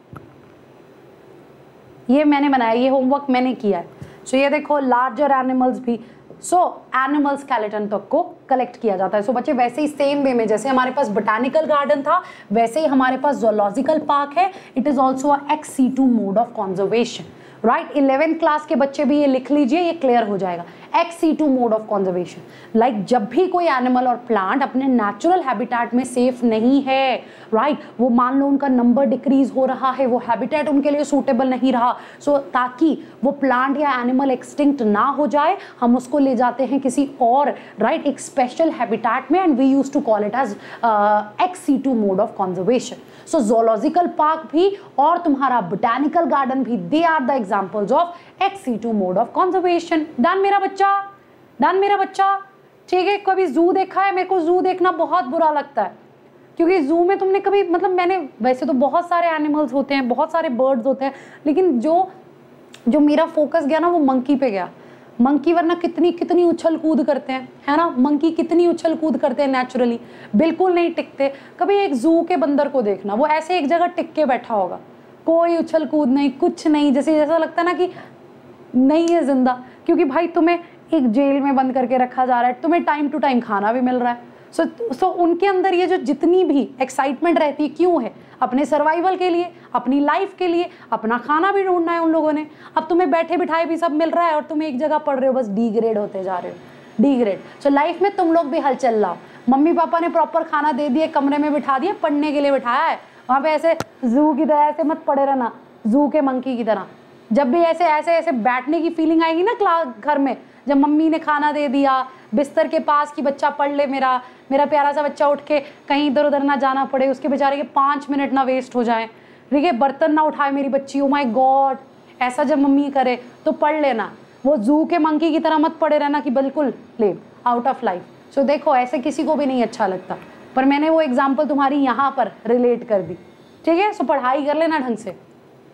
ये मैंने बनाया, ये होमवर्क मैंने किया है। सो so, ये देखो लार्जर एनिमल्स भी, सो एनिमल स्केलेटन तक को कलेक्ट किया जाता है। सो so, बच्चे वैसे ही सेम वे में जैसे हमारे पास बोटानिकल गार्डन था, वैसे ही हमारे पास जोलॉजिकल पार्क है। It is also a ex situ mode of conservation, right. Eleventh class के बच्चे भी ये लिख लीजिए, ये क्लियर हो जाएगा, ex situ mode of conservation. Like जब भी कोई एनिमल और प्लांट अपने नेचुरल हैबिटेट में सेफ नहीं है, राइट right? वो मान लो उनका नंबर डिक्रीज हो रहा है, वो हैबिटेट उनके लिए सूटेबल नहीं रहा, सो so, ताकि वो प्लांट या एनिमल एक्सटिंक्ट ना हो जाए, हम उसको ले जाते हैं किसी और, राइट right? एक स्पेशल हैबिटेट में, and we use to call it as ex situ mode of conservation. So zoological park भी और तुम्हारा बोटानिकल गार्डन भी, they are the examples of ex situ mode of conservation. Done मेरा बच्चा, done मेरा बच्चा, ठीक है। कभी जू देखा है, मेरे को जू देखना बहुत बुरा लगता है, क्योंकि जू में तुमने कभी, मतलब मैंने, वैसे तो बहुत सारे एनिमल्स होते हैं, बहुत सारे बर्ड्स होते हैं, लेकिन जो जो मेरा फोकस गया ना वो मंकी पे गया। मंकी वरना कितनी कितनी उछल कूद करते हैं, है ना, मंकी कितनी उछल कूद करते हैं नेचुरली, बिल्कुल नहीं टिकते। कभी एक जू के बंदर को देखना, वो ऐसे एक जगह टिक के बैठा होगा, कोई उछल कूद नहीं, कुछ नहीं, जैसे जैसा लगता है ना कि नहीं है जिंदा, क्योंकि भाई तुम्हें एक जेल में बंद करके रखा जा रहा है, तुम्हें टाइम टू टाइम खाना भी मिल रहा है। सो so, सो so उनके अंदर ये जो जितनी भी एक्साइटमेंट रहती है, क्यों है, अपने सर्वाइवल के लिए, अपनी लाइफ के लिए, अपना खाना भी ढूंढना है उन लोगों ने। अब तुम्हें बैठे बिठाए भी सब मिल रहा है और तुम एक जगह पढ़ रहे हो, बस डिग्रेड होते जा रहे हो, डिग्रेड। सो लाइफ में तुम लोग भी हलचल लाओ। मम्मी पापा ने प्रॉपर खाना दे दिए, कमरे में बिठा दिए, पढ़ने के लिए बिठाया है, वहाँ पे ऐसे जू की तरह ऐसे मत पड़े रहना, जू के मंकी की तरह। जब भी ऐसे ऐसे ऐसे बैठने की फीलिंग आएगी ना क्लास घर में, जब मम्मी ने खाना दे दिया बिस्तर के पास कि बच्चा पढ़ ले, मेरा मेरा प्यारा सा बच्चा उठ के कहीं इधर उधर ना जाना पड़े, उसके बेचारे के पाँच मिनट ना वेस्ट हो जाए, ठीक है, बर्तन ना उठाए मेरी बच्ची, ओ माय गॉड, ऐसा जब मम्मी करे तो पढ़ लेना। वो जू के मंकी की तरह मत पड़े रहना कि बिल्कुल ले आउट ऑफ लाइफ। सो देखो ऐसे किसी को भी नहीं अच्छा लगता, पर मैंने वो एग्जाम्पल तुम्हारी यहाँ पर रिलेट कर दी, ठीक है। सो पढ़ाई कर लेना ढंग से।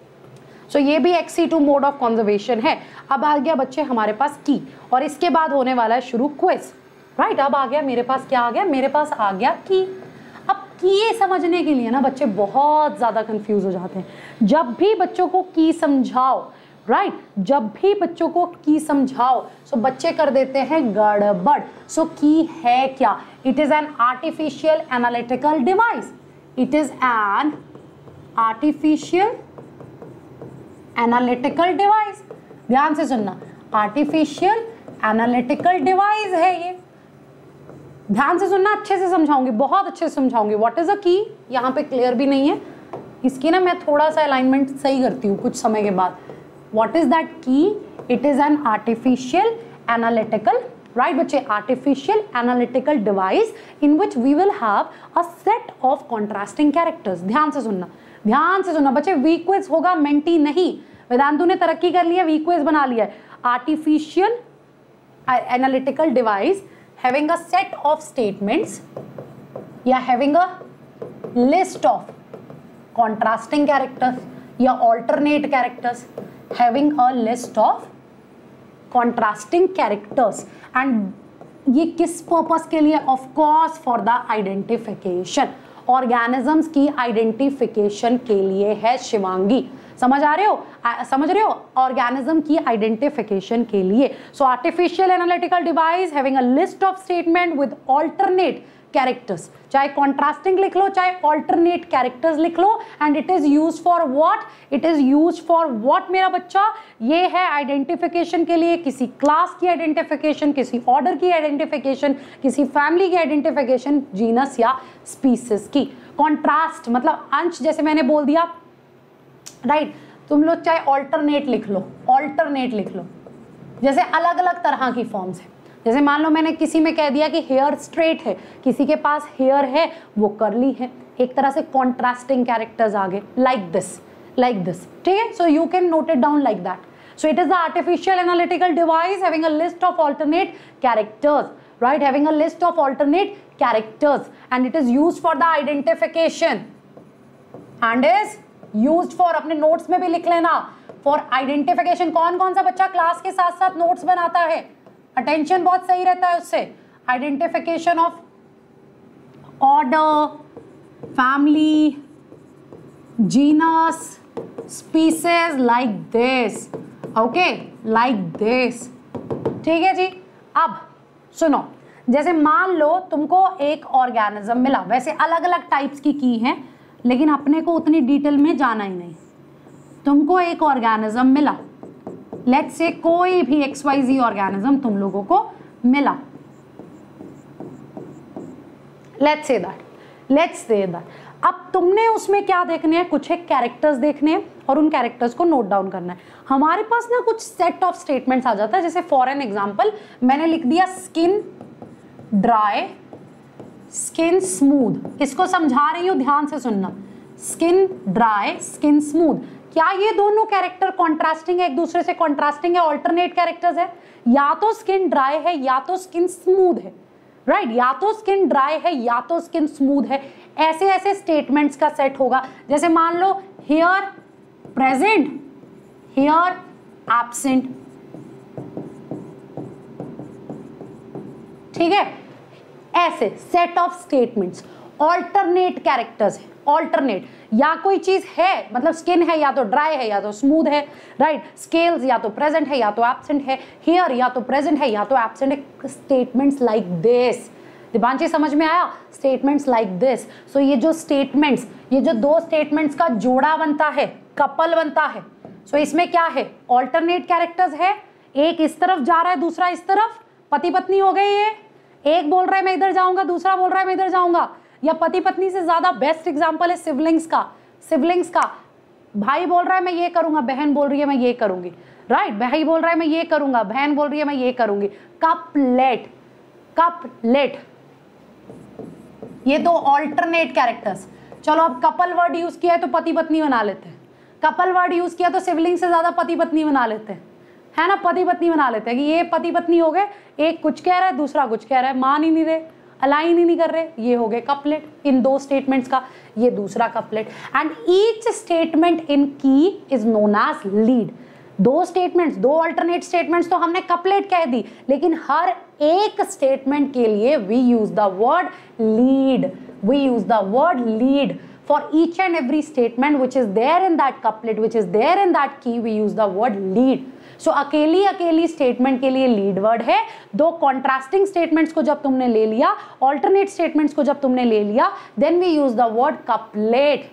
सो so, ये भी ex situ mode of conservation है। अब आ गया बच्चे हमारे पास की, और इसके बाद होने वाला है शुरू क्विज, राइट। अब आ गया मेरे पास, क्या आ गया मेरे पास, आ गया की। अब की समझने के लिए ना बच्चे बहुत ज़्यादा कंफ्यूज हो जाते हैं। जब भी बच्चों को की समझाओ, राइट right? जब भी बच्चों को की समझाओ सो so बच्चे कर देते हैं गड़बड़। सो so, की है क्या? It is an artificial analytical device, it is an artificial analytical device, ध्यान से सुनना, आर्टिफिशियल एनालिटिकल डिवाइस है ये, ध्यान से सुनना, अच्छे से समझाऊंगी, बहुत अच्छे से समझाऊंगी। व्हाट इज अ की, यहाँ पे क्लियर भी नहीं है, इसकी ना मैं थोड़ा सा अलाइनमेंट सही करती हूँ कुछ समय के बाद। व्हाट इज दैट की, it is an artificial analytical, right बच्चे, artificial analytical device in which we will have a set of contrasting characters। ध्यान से सुनना, ध्यान से सुनना बच्चे, वीक क्विज होगा, मेंटी नहीं। वेदांतु ने तरक्की कर लिया, वीक क्विज बना लिया है। artificial analytical device having a set of statements या having a list of contrasting characters या alternate characters, having a list of contrasting characters, and ये किस पर्पस के लिए, of course for the identification, organisms की आइडेंटिफिकेशन के लिए है शिवांगी, समझ आ रहे हो, आ, समझ रहे हो, ऑर्गेनिज्म की आइडेंटिफिकेशन के लिए। So artificial analytical device having a list of statement with alternate characters, चाहे कॉन्ट्रास्टिंग लिख लो चाहे ऑल्टरनेट कैरेक्टर्स लिख लो, and it is use for what, it is use for what मेरा बच्चा, ये है आइडेंटिफिकेशन के लिए, किसी क्लास की आइडेंटिफिकेशन, किसी ऑर्डर की आइडेंटिफिकेशन, किसी फैमिली की आइडेंटिफिकेशन, जीनस या स्पीसीज की। कॉन्ट्रास्ट मतलब अंश, जैसे मैंने बोल दिया, राइट right? तुम लोग चाहे ऑल्टरनेट लिख लो, ऑल्टरनेट लिख लो, जैसे अलग अलग तरह की फॉर्म्स है। जैसे मान लो मैंने किसी में कह दिया कि हेयर स्ट्रेट है, किसी के पास हेयर है वो कर्ली है, एक तरह से कॉन्ट्रास्टिंग कैरेक्टर्स आ गए, लाइक दिस, लाइक दिस, ठीक है। So you can note it down like that. So it is the artificial analytical device having a list of alternate characters, right, having a list of alternate characters, and it is used for the identification and is used for, अपने notes में भी लिख लेना, for identification. कौन कौन सा बच्चा class के साथ साथ नोट्स बनाता है, अटेंशन बहुत सही रहता है उससे। Identification of order, family, genus, species, like this, okay, like this, ठीक है जी। अब सुनो, जैसे मान लो तुमको एक ऑर्गेनिज्म मिला, वैसे अलग अलग टाइप्स की की हैं लेकिन अपने को उतनी डिटेल में जाना ही नहीं। तुमको एक ऑर्गेनिज्म मिला, लेट्स से कोई भी एक्स वाई जी ऑर्गेनिज्म तुम लोगों को मिला, let's say that, let's say that. अब तुमने उसमें क्या देखने हैं, कुछ एक कैरेक्टर्स देखने हैं और उन कैरेक्टर्स को नोट डाउन करना है। हमारे पास ना कुछ सेट ऑफ स्टेटमेंट्स आ जाता है, जैसे फॉर एन एग्जांपल मैंने लिख दिया स्किन ड्राई, स्किन स्मूथ, इसको समझा रही हूं, ध्यान से सुनना, स्किन ड्राई, स्किन स्मूथ। क्या ये दोनों कैरेक्टर कॉन्ट्रास्टिंग है, एक दूसरे से कॉन्ट्रास्टिंग है, ऑल्टरनेट कैरेक्टर्स है? या तो स्किन ड्राई है या तो स्किन स्मूथ है, राइट right? या तो स्किन ड्राई है या तो स्किन स्मूथ है। ऐसे ऐसे स्टेटमेंट्स का सेट होगा। जैसे मान लो हेयर प्रेजेंट, हेयर एब्सेंट, ठीक है, ऐसे set of statements. Alternate characters है, ऑल्टरनेट, या कोई चीज है, मतलब स्किन है या तो ड्राई है या तो स्मूथ है, राइट, स्केल्स या तो प्रेजेंट है या तो एब्सेंट है, हेयर या तो प्रेजेंट है या तो एब्सेंट है। स्टेटमेंट्स लाइक दिस, दिबांशी समझ में आया? Statements like this. सो ये जो स्टेटमेंट्स, ये जो दो स्टेटमेंट्स का जोड़ा बनता है, कपल बनता है, सो so इसमें क्या है, ऑल्टरनेट कैरेक्टर्स है, एक इस तरफ जा रहा है दूसरा इस तरफ, पति पत्नी हो गई ये, एक बोल रहा है मैं इधर जाऊंगा, दूसरा बोल रहा है मैं इधर जाऊंगा। या पति पत्नी से ज्यादा बेस्ट एग्जांपल है सिबलिंग्स का, सिबलिंग्स का, भाई बोल रहा है मैं ये करूंगा, बहन बोल रही है मैं ये करूंगी, राइट, भाई बोल रहा है मैं ये करूंगा, बहन बोल रही है मैं ये करूंगी। कपलेट, कपलेट, ये दो ऑल्टरनेट कैरेक्टर्स। चलो अब कपल वर्ड यूज किया है तो पति पत्नी बना लेते हैं, कपल वर्ड यूज किया तो सिबलिंग से ज्यादा पति पत्नी बना लेते हैं, है ना, पति पत्नी बना लेते हैं कि ये पति पत्नी हो गए, एक कुछ कह रहा है दूसरा कुछ कह रहा है, मान ही नहीं रहे, अलाइन ही नहीं कर रहे, ये हो गए कपलेट इन दो स्टेटमेंट्स का, ये दूसरा couplet. And each statement in key is known as lead. दो स्टेटमेंट्स, दो अल्टरनेट स्टेटमेंट्स तो हमने कपलेट कह दी, लेकिन हर एक स्टेटमेंट के लिए we use the word lead, we use the word lead for each and every statement which is there in that couplet, which is there in that key, we use the word lead. So अकेली अकेली statement के लिए lead word है। दो contrasting statements को जब तुमने ले लिया, ऑल्टरनेट स्टेटमेंट्स को जब तुमने ले लिया, then we use the word couplet,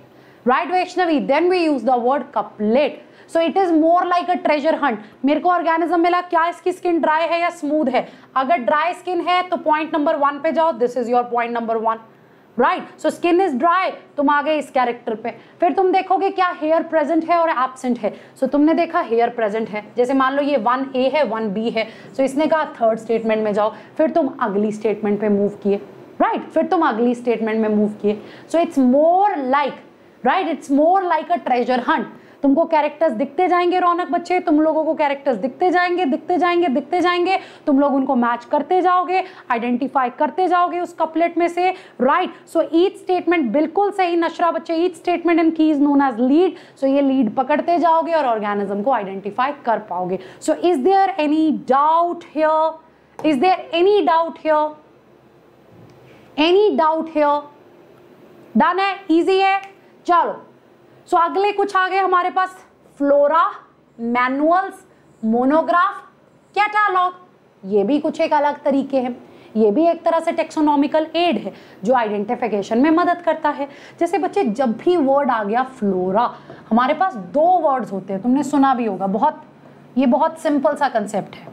right Vaishnavi? Then we use the word couplet. So it is more like a treasure hunt. मेरे को ऑर्गेनिज्म मिला, क्या इसकी स्किन ड्राई है या स्मूथ है? अगर ड्राई स्किन है तो पॉइंट नंबर वन पे जाओ, this is your point number one. Right, so skin is dry, तुम आ गए इस कैरेक्टर पे. फिर तुम देखोगे क्या हेयर प्रेजेंट है और एब्सेंट है. सो so, तुमने देखा हेयर प्रेजेंट है. जैसे मान लो ये वन ए है वन बी है, सो so, इसने कहा थर्ड स्टेटमेंट में जाओ. फिर तुम अगली स्टेटमेंट पे मूव किए. Right right? फिर तुम अगली स्टेटमेंट में मूव किए. So it's more like, right, it's more like a treasure hunt. तुमको कैरेक्टर्स दिखते जाएंगे रौनक बच्चे, तुम लोगों को कैरेक्टर्स दिखते जाएंगे दिखते जाएंगे दिखते जाएंगे. तुम लोग उनको मैच करते जाओगे, आइडेंटिफाई करते जाओगे उस कपलेट में से. राइट, सो ईच स्टेटमेंट बिल्कुल सही नशरा बच्चे. Each statement in key is known as lead. So ये लीड पकड़ते जाओगे और ऑर्गेनिज्म को आइडेंटिफाई कर पाओगे. So is there any doubt here? Is there any doubt here? Any doubt here? Done है, इजी है. चलो, सो so, अगले कुछ आ गए हमारे पास. Flora, manuals, monograph, catalogue. ये भी कुछ एक अलग तरीके हैं. ये भी एक तरह से टेक्सोनॉमिकल एड है जो आइडेंटिफिकेशन में मदद करता है. जैसे बच्चे जब भी वर्ड आ गया फ्लोरा, हमारे पास दो वर्ड्स होते हैं, तुमने सुना भी होगा. बहुत, ये बहुत सिंपल सा कंसेप्ट है.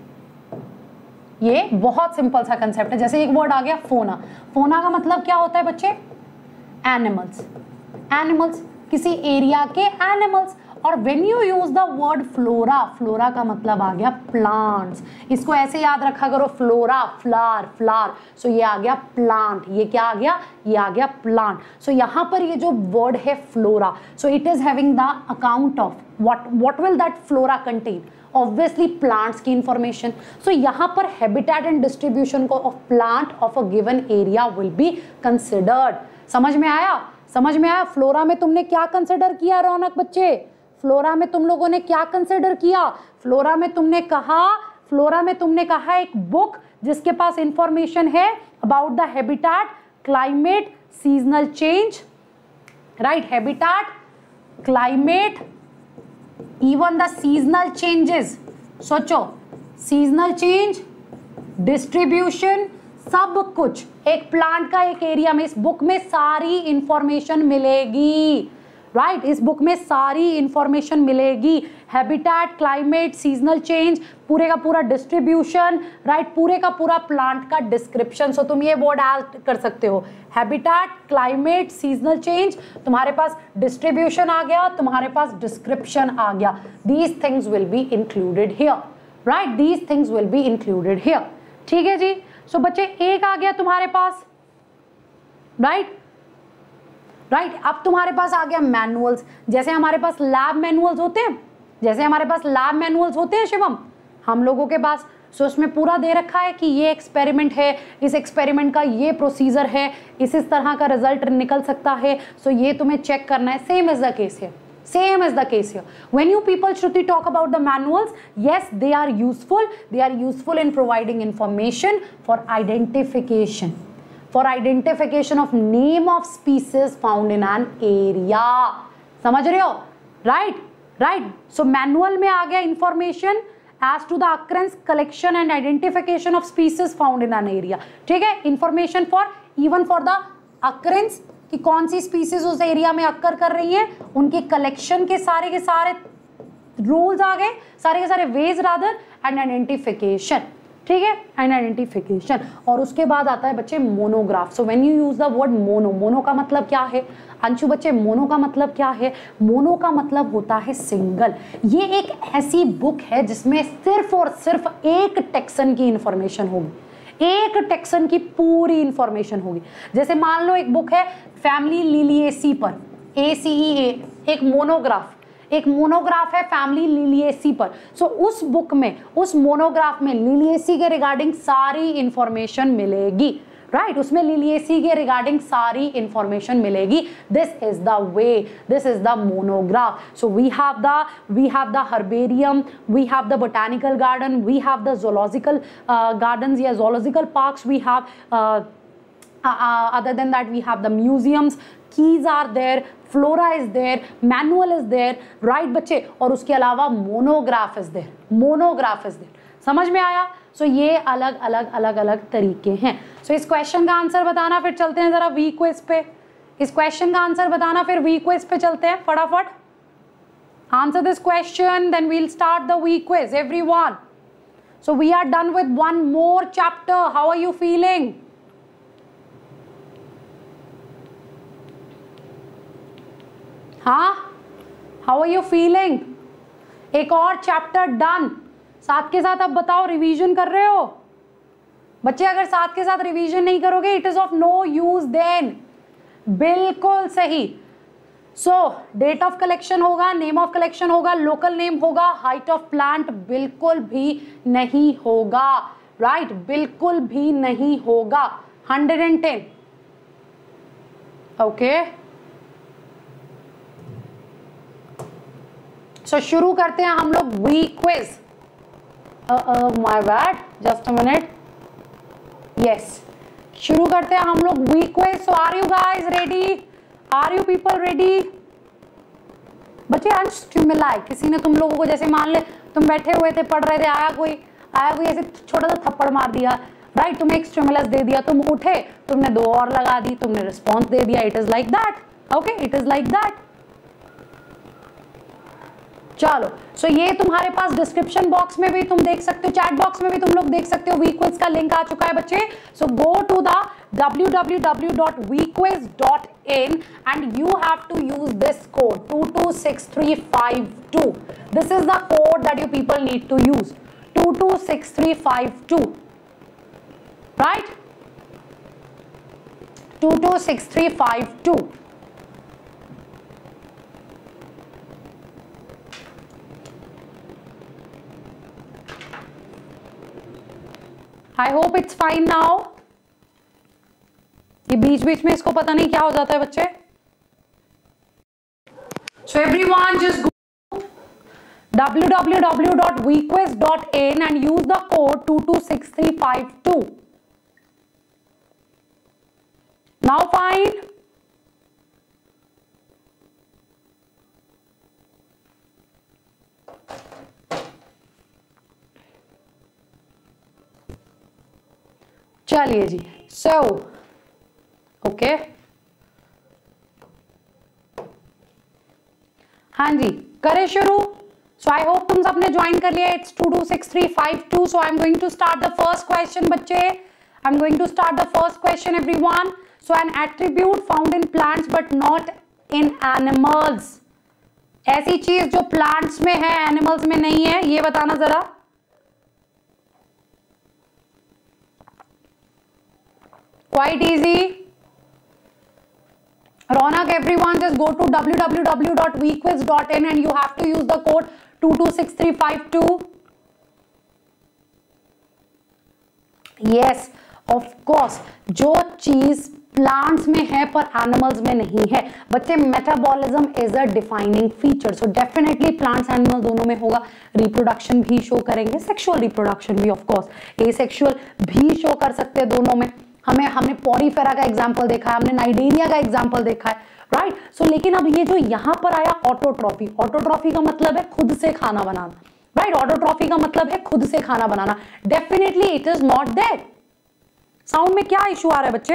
ये बहुत सिंपल सा कंसेप्ट है. जैसे एक वर्ड आ गया फोना. फोना का मतलब क्या होता है बच्चे? एनिमल्स. एनिमल्स, किसी एरिया के एनिमल्स. और when you use the word flora, flora का मतलब आ गया प्लांट्स. इसको ऐसे याद रखा करो, फ्लोरा, फ्लावर, फ्लावर. सो ये आ गया प्लांट. ये क्या आ गया? ये आ गया प्लांट. सो so, यहाँ पर ये जो वर्ड है flora, so it is having the account of what what will that flora contain? Obviously plants की इंफॉर्मेशन. सो यहाँ पर हैबिटेट एंड डिस्ट्रीब्यूशन को of plant of a given area will be considered. समझ में आया? समझ में आया? फ्लोरा में तुमने क्या कंसिडर किया रौनक बच्चे? फ्लोरा में तुम लोगों ने क्या कंसिडर किया? फ्लोरा में तुमने कहा, फ्लोरा में तुमने कहा एक बुक जिसके पास इंफॉर्मेशन है about the habitat, climate, seasonal change. Right, habitat, climate, even the seasonal changes. सोचो, सीजनल चेंज, डिस्ट्रीब्यूशन, सब कुछ एक प्लांट का एक एरिया में, इस बुक में सारी इंफॉर्मेशन मिलेगी. Right right? इस बुक में सारी इंफॉर्मेशन मिलेगी. हैबिटेट, क्लाइमेट, सीजनल चेंज, पूरे का पूरा डिस्ट्रीब्यूशन. Right right? पूरे का पूरा प्लांट का डिस्क्रिप्शन. सो तुम ये वर्ड ऐड कर सकते हो, हैबिटेट, क्लाइमेट, सीजनल चेंज. तुम्हारे पास डिस्ट्रीब्यूशन आ गया, तुम्हारे पास डिस्क्रिप्शन आ गया. These things will be included here. Right, these things will be included here. ठीक है जी. सो so, बच्चे एक आ गया तुम्हारे पास. Right right right? अब तुम्हारे पास आ गया मैनुअल्स. जैसे हमारे पास लैब मैनुअल्स होते हैं, जैसे हमारे पास लैब मैनुअल्स होते हैं शिवम, हम लोगों के पास. सो so, उसमें पूरा दे रखा है कि ये एक्सपेरिमेंट है, इस एक्सपेरिमेंट का ये प्रोसीजर है, इस इस तरह का रिजल्ट निकल सकता है. सो so, ये तुम्हें चेक करना है. सेम इज द केस है. Same is the case here. When you people Shruti talk about the manuals, yes, they are useful. They are useful in providing information for identification, for identification of name of species found in an area. समझ रहे हो? Right, right. So manual में आ गया information as to the occurrence, collection and identification of species found in an area. ठीक है? Information for even for the occurrence, कि कौन सी स्पीसीज उस एरिया में अक्कर कर रही हैं, उनके कलेक्शन के सारे के सारे रूल्स आ गए, सारे के सारे वेज रादर, एंड आइडेंटिफिकेशन. ठीक है, एंड आइडेंटिफिकेशन. और उसके बाद आता है बच्चे monograph. So when you use the word mono, mono का मतलब क्या है अंशु बच्चे? मोनो का मतलब क्या है? मोनो का मतलब होता है सिंगल. ये एक ऐसी बुक है जिसमें सिर्फ और सिर्फ एक टेक्सन की इंफॉर्मेशन होगी, एक टेक्सन की पूरी इंफॉर्मेशन होगी. जैसे मान लो एक बुक है फैमिली लिलिएसी पर, ए सी ई ए, एक मोनोग्राफ, एक मोनोग्राफ है फैमिली लिलिएसी पर. सो so, उस बुक में, उस मोनोग्राफ में लिलिएसी के रिगार्डिंग सारी इंफॉर्मेशन मिलेगी. Right right? उसमें लिलिएसी के रिगार्डिंग सारी इंफॉर्मेशन मिलेगी. This is the way, this is the monograph. So we have the we have the herbarium, we have the botanical garden, we have the zoological uh, gardens या zoological parks, we have uh, uh, uh, other than that we have the museums, keys are there, flora is there, manual is there. right बच्चे? और उसके अलावा monograph is there, monograph is there. समझ में आया? सो so, ये अलग अलग अलग अलग तरीके हैं. सो so, इस क्वेश्चन का आंसर बताना. फिर चलते हैं जरा वी क्विज पे. इस क्वेश्चन का आंसर बताना, फिर वीक क्विज पे चलते हैं फटाफट. Answer this question, then we'll start the week quiz everyone. So we are done with one more chapter. How are you feeling? हाँ, हाउ आर यू फीलिंग? एक और चैप्टर डन. साथ के साथ अब बताओ, रिवीजन कर रहे हो बच्चे? अगर साथ के साथ रिवीजन नहीं करोगे, it is of no use then. बिल्कुल सही. सो डेट ऑफ कलेक्शन होगा, नेम ऑफ कलेक्शन होगा, लोकल नेम होगा, हाइट ऑफ प्लांट बिल्कुल भी नहीं होगा. Right right? बिल्कुल भी नहीं होगा. Hundred and ten. Okay, so so, शुरू करते हैं हम लोग week quiz. My bad, just a minute. Yes, शुरू करते हैं हम लोग week quiz. So are you guys ready? Are you people ready? बच्चे अंश स्टिमुलाई, किसी ने तुम लोगों को, जैसे मान ले तुम बैठे हुए थे, पढ़ रहे थे, आया कोई आया कोई ऐसे छोटा सा थप्पड़ मार दिया. राइट, तुम्हें एक स्टिमुलस दे दिया, तुम उठे, तुमने दो और लगा दी, तुमने रिस्पॉन्स दे दिया. It is like that. Okay, it is like that. चलो, सो so ये तुम्हारे पास डिस्क्रिप्शन बॉक्स में भी तुम देख सकते हो, चैट बॉक्स में भी तुम लोग देख सकते हो. वीक क्विज का लिंक आ चुका है बच्चे. So go to the W W W dot week quiz dot in and you have to use this code two two six three five two. This is the code that you people need to use. Two two six three five two. Right, two two six three five two. I hope it's fine now. ये बीच बीच में इसको पता नहीं क्या हो जाता है बच्चे. So everyone just go W W W dot week quiz dot in and use the code two two six three five two. Now fine. चलिए जी. सो ओके, हाँ जी, करें शुरू. सो आई होप तुम सबने ज्वाइन कर लिया. It's two two six three five two. So I am going to start the first question बच्चे. I am going to start the first question everyone. So an attribute found in plants but not in animals. ऐसी चीज जो plants में है, animals में नहीं है, ये बताना जरा. Quite easy. Ronak, everyone just go to w w w dot week quiz dot in and you have to use the code two two six three five two. Yes, of course. जो चीज plants में है पर animals में नहीं है बच्चे, metabolism is a defining feature. So definitely plants animals दोनों में होगा. रिप्रोडक्शन भी शो करेंगे, सेक्सुअल रिप्रोडक्शन भी, ऑफ कोर्स एसेक्सुअल भी शो कर सकते हैं दोनों में. हमें हमने पॉरीफेरा का एग्जांपल देखा है, हमने नाइडेरिया का एग्जांपल देखा है. राइट, सो लेकिन अब ये जो यहां पर आया ऑटोट्रॉफी. ऑटोट्रॉफी का मतलब है खुद से खाना बनाना. राइट, ऑटोट्रॉफी का मतलब है खुद से खाना बनाना. Definitely it is not that. Sound में क्या इशू आ रहा है बच्चे?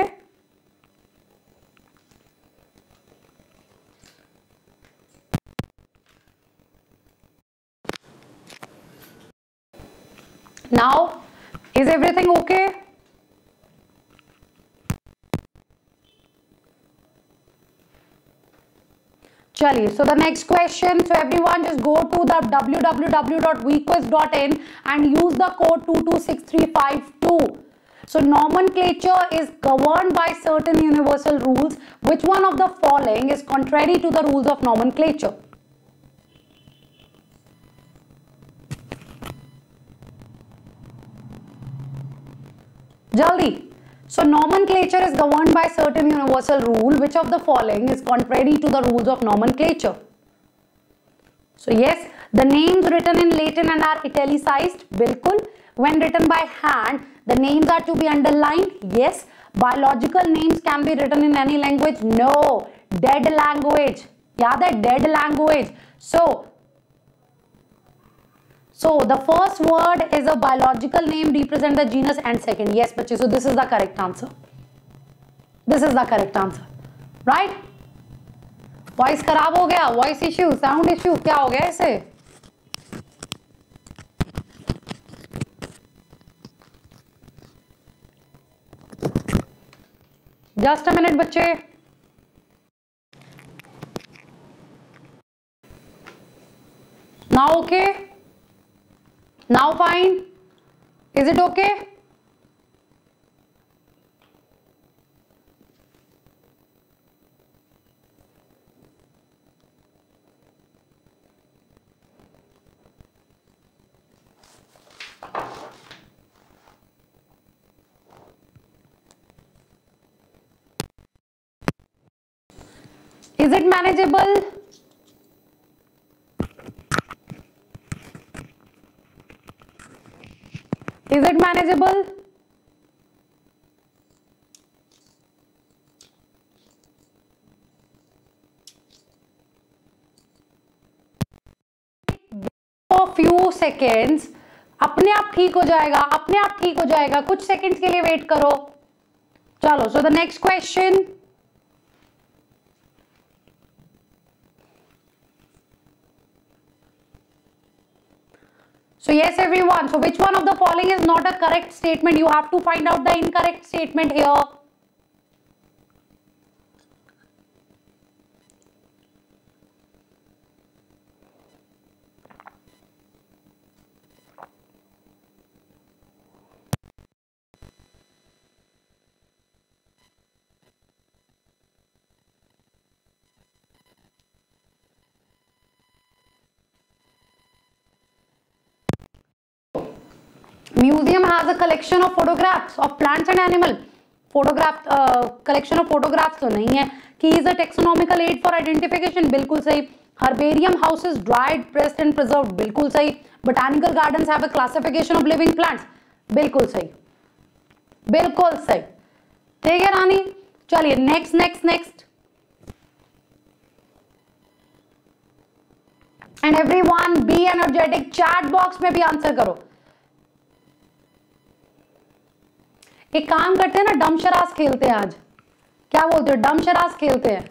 Now is everything okay? चलिए, so the next question, so everyone just go to the w w w dot week quiz dot in and use the code two two six three five two. So nomenclature is governed by certain universal rules. Which one of the following is contrary to the rules of nomenclature? Jaldi. So nomenclature is governed by certain universal rule. Which of the following is contrary to the rules of nomenclature? So yes, the names written in Latin and are italicized. Bilkul. When written by hand, the names are to be underlined. Yes. Biological names can be written in any language. No. Dead language. याद है dead language. So So the first word is a biological name represent the genus and second. Yes, बच्चे. So this is the correct answer. This is the correct answer. Right? Voice खराब हो गया, voice issue, sound issue, क्या हो गया इसे? Just a minute बच्चे. Now okay? Now fine? Is it okay? Is it manageable? Is it manageable? For few seconds, अपने आप ठीक हो जाएगा, अपने आप ठीक हो जाएगा. कुछ सेकंड्स के लिए वेट करो. चलो, so the next question. So yes everyone, so which one of the following is not a correct statement? You have to find out the incorrect statement here. Museum has a collection of photographs of plants and animal. Photograph uh, collection of photographs तो नहीं है. He is a taxonomical aid for identification. बिल्कुल सही. Herbarium houses dried, pressed and preserved. बिल्कुल सही. Botanical gardens have a classification of living plants. बिल्कुल सही. बिल्कुल सही. ठीक है रानी. चलिए next next next. And everyone be energetic. Chat box में भी आंसर करो. एक काम करते हैं ना, डम शराज खेलते हैं आज. क्या बोलते हो? डम शराज खेलते हैं.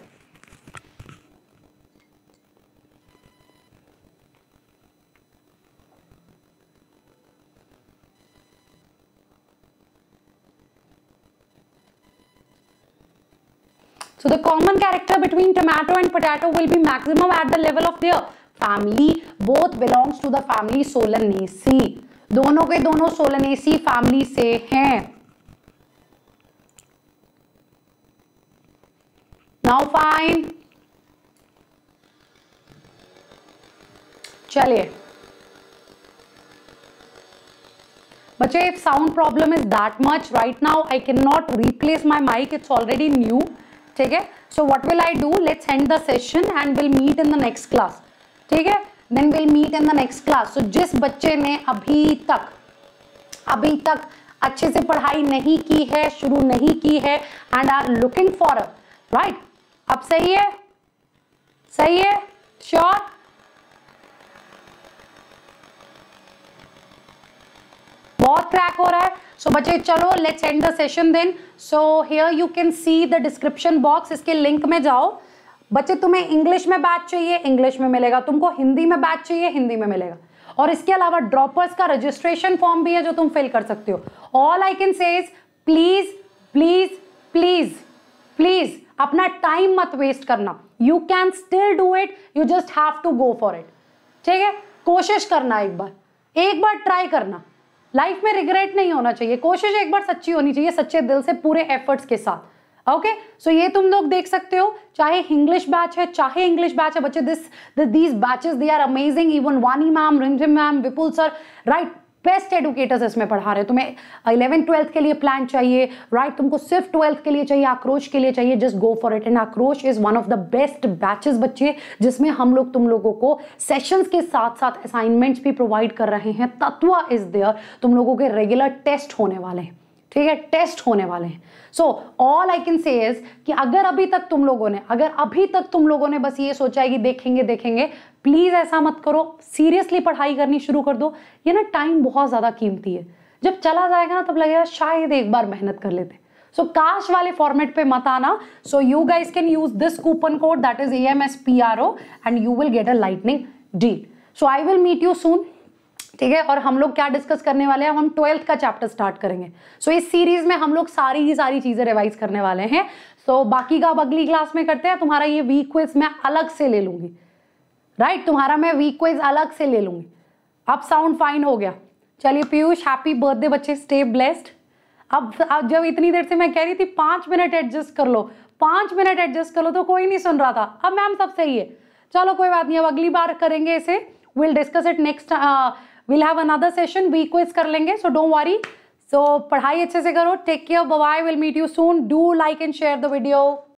So the common character between tomato and potato will be maximum at the level of their family. Both belongs to the family Solanaceae. दोनों के दोनों Solanaceae family से हैं. Now fine. चलिए बच्चे, if sound problem is that much right now, I cannot replace my mic. It's already new. ठीक है? So what will I do? Let's end the session and we'll meet in the next class. ठीक है? Then we'll meet in the next class. So जिस बच्चे ने अभी तक अभी तक अच्छे से पढ़ाई नहीं की है, शुरू नहीं की है, and are looking for a right. अब सही है? सही है? श्योर? बहुत क्रैक हो रहा है. सो so, बच्चे चलो let's end the session then. So here you can see the description box. इसके लिंक में जाओ. बच्चे तुम्हें इंग्लिश में बैच चाहिए, इंग्लिश में मिलेगा. तुमको हिंदी में बैच चाहिए, हिंदी में मिलेगा. और इसके अलावा ड्रॉपर्स का रजिस्ट्रेशन फॉर्म भी है जो तुम फिल कर सकते हो. All I can say is please please please please अपना टाइम मत वेस्ट करना. You can still do it. You just have to go for it. ठीक है? कोशिश करना, एक बार एक बार ट्राई करना. लाइफ में रिग्रेट नहीं होना चाहिए. कोशिश एक बार सच्ची होनी चाहिए, सच्चे दिल से, पूरे एफर्ट्स के साथ. ओके सो ये तुम लोग देख सकते हो, चाहे इंग्लिश बैच है चाहे इंग्लिश बैच है बच्चे. This these batches they are amazing. Even Vani ma'am, Rimjhim ma'am, Vipul sir, right, best educators इसमें पढ़ा रहे हैं. तुम्हें इलेवन ट्वेल्थ के लिए प्लान चाहिए, राइट, तुमको सिर्फ ट्वेल्थ के लिए चाहिए, आक्रोश के लिए चाहिए, just go for it. And Aakrosh is one of the best batches बच्चे, जिसमें हम लोग तुम लोगों को सेशंस के साथ साथ असाइनमेंट्स भी प्रोवाइड कर रहे हैं. तत्व इज देयर. तुम लोगों के रेगुलर टेस्ट होने वाले हैं. ठीक है? टेस्ट होने वाले हैं. So all I can say is कि अगर अभी तक तुम लोगों ने अगर अभी तक तुम लोगों ने बस ये सोचा है कि देखेंगे देखेंगे, प्लीज ऐसा मत करो. सीरियसली पढ़ाई करनी शुरू कर दो. ये ना टाइम बहुत ज्यादा कीमती है. जब चला जाएगा ना तब लगेगा शायद एक बार मेहनत कर लेते. सो काश वाले फॉर्मेट पे मत आना. So you guys can use this coupon code that is A M S P R O and you will get a lightning deal. So I will meet you soon. ठीक है, और हम लोग क्या डिस्कस करने वाले हैं, हम ट्वेल्थ का चैप्टर स्टार्ट करेंगे. सो so, इस सीरीज में हम लोग सारी ही सारी चीजें रिवाइज करने वाले हैं. सो so, बाकी का अब अगली क्लास में करते हैं. तुम्हारा ये वीक क्विज मैं अलग से ले लूंगी. Right right? तुम्हारा मैं वीक क्विज अलग से ले लूंगी. अब साउंड फाइन हो गया. चलिए पीयूष, हैप्पी बर्थडे बच्चे, स्टे ब्लेस्ड. अब, अब जब इतनी देर से मैं कह रही थी पांच मिनट एडजस्ट कर लो, पांच मिनट एडजस्ट कर लो, तो कोई नहीं सुन रहा था. अब मैम सब सही है. चलो कोई बात नहीं, अब अगली बार करेंगे इसे. Will discuss it next. Will have another session, week quiz कर लेंगे. सो डोंट वरी. सो पढ़ाई अच्छे से करो. Take care, bye bye. Will meet you soon. Do like and share the video.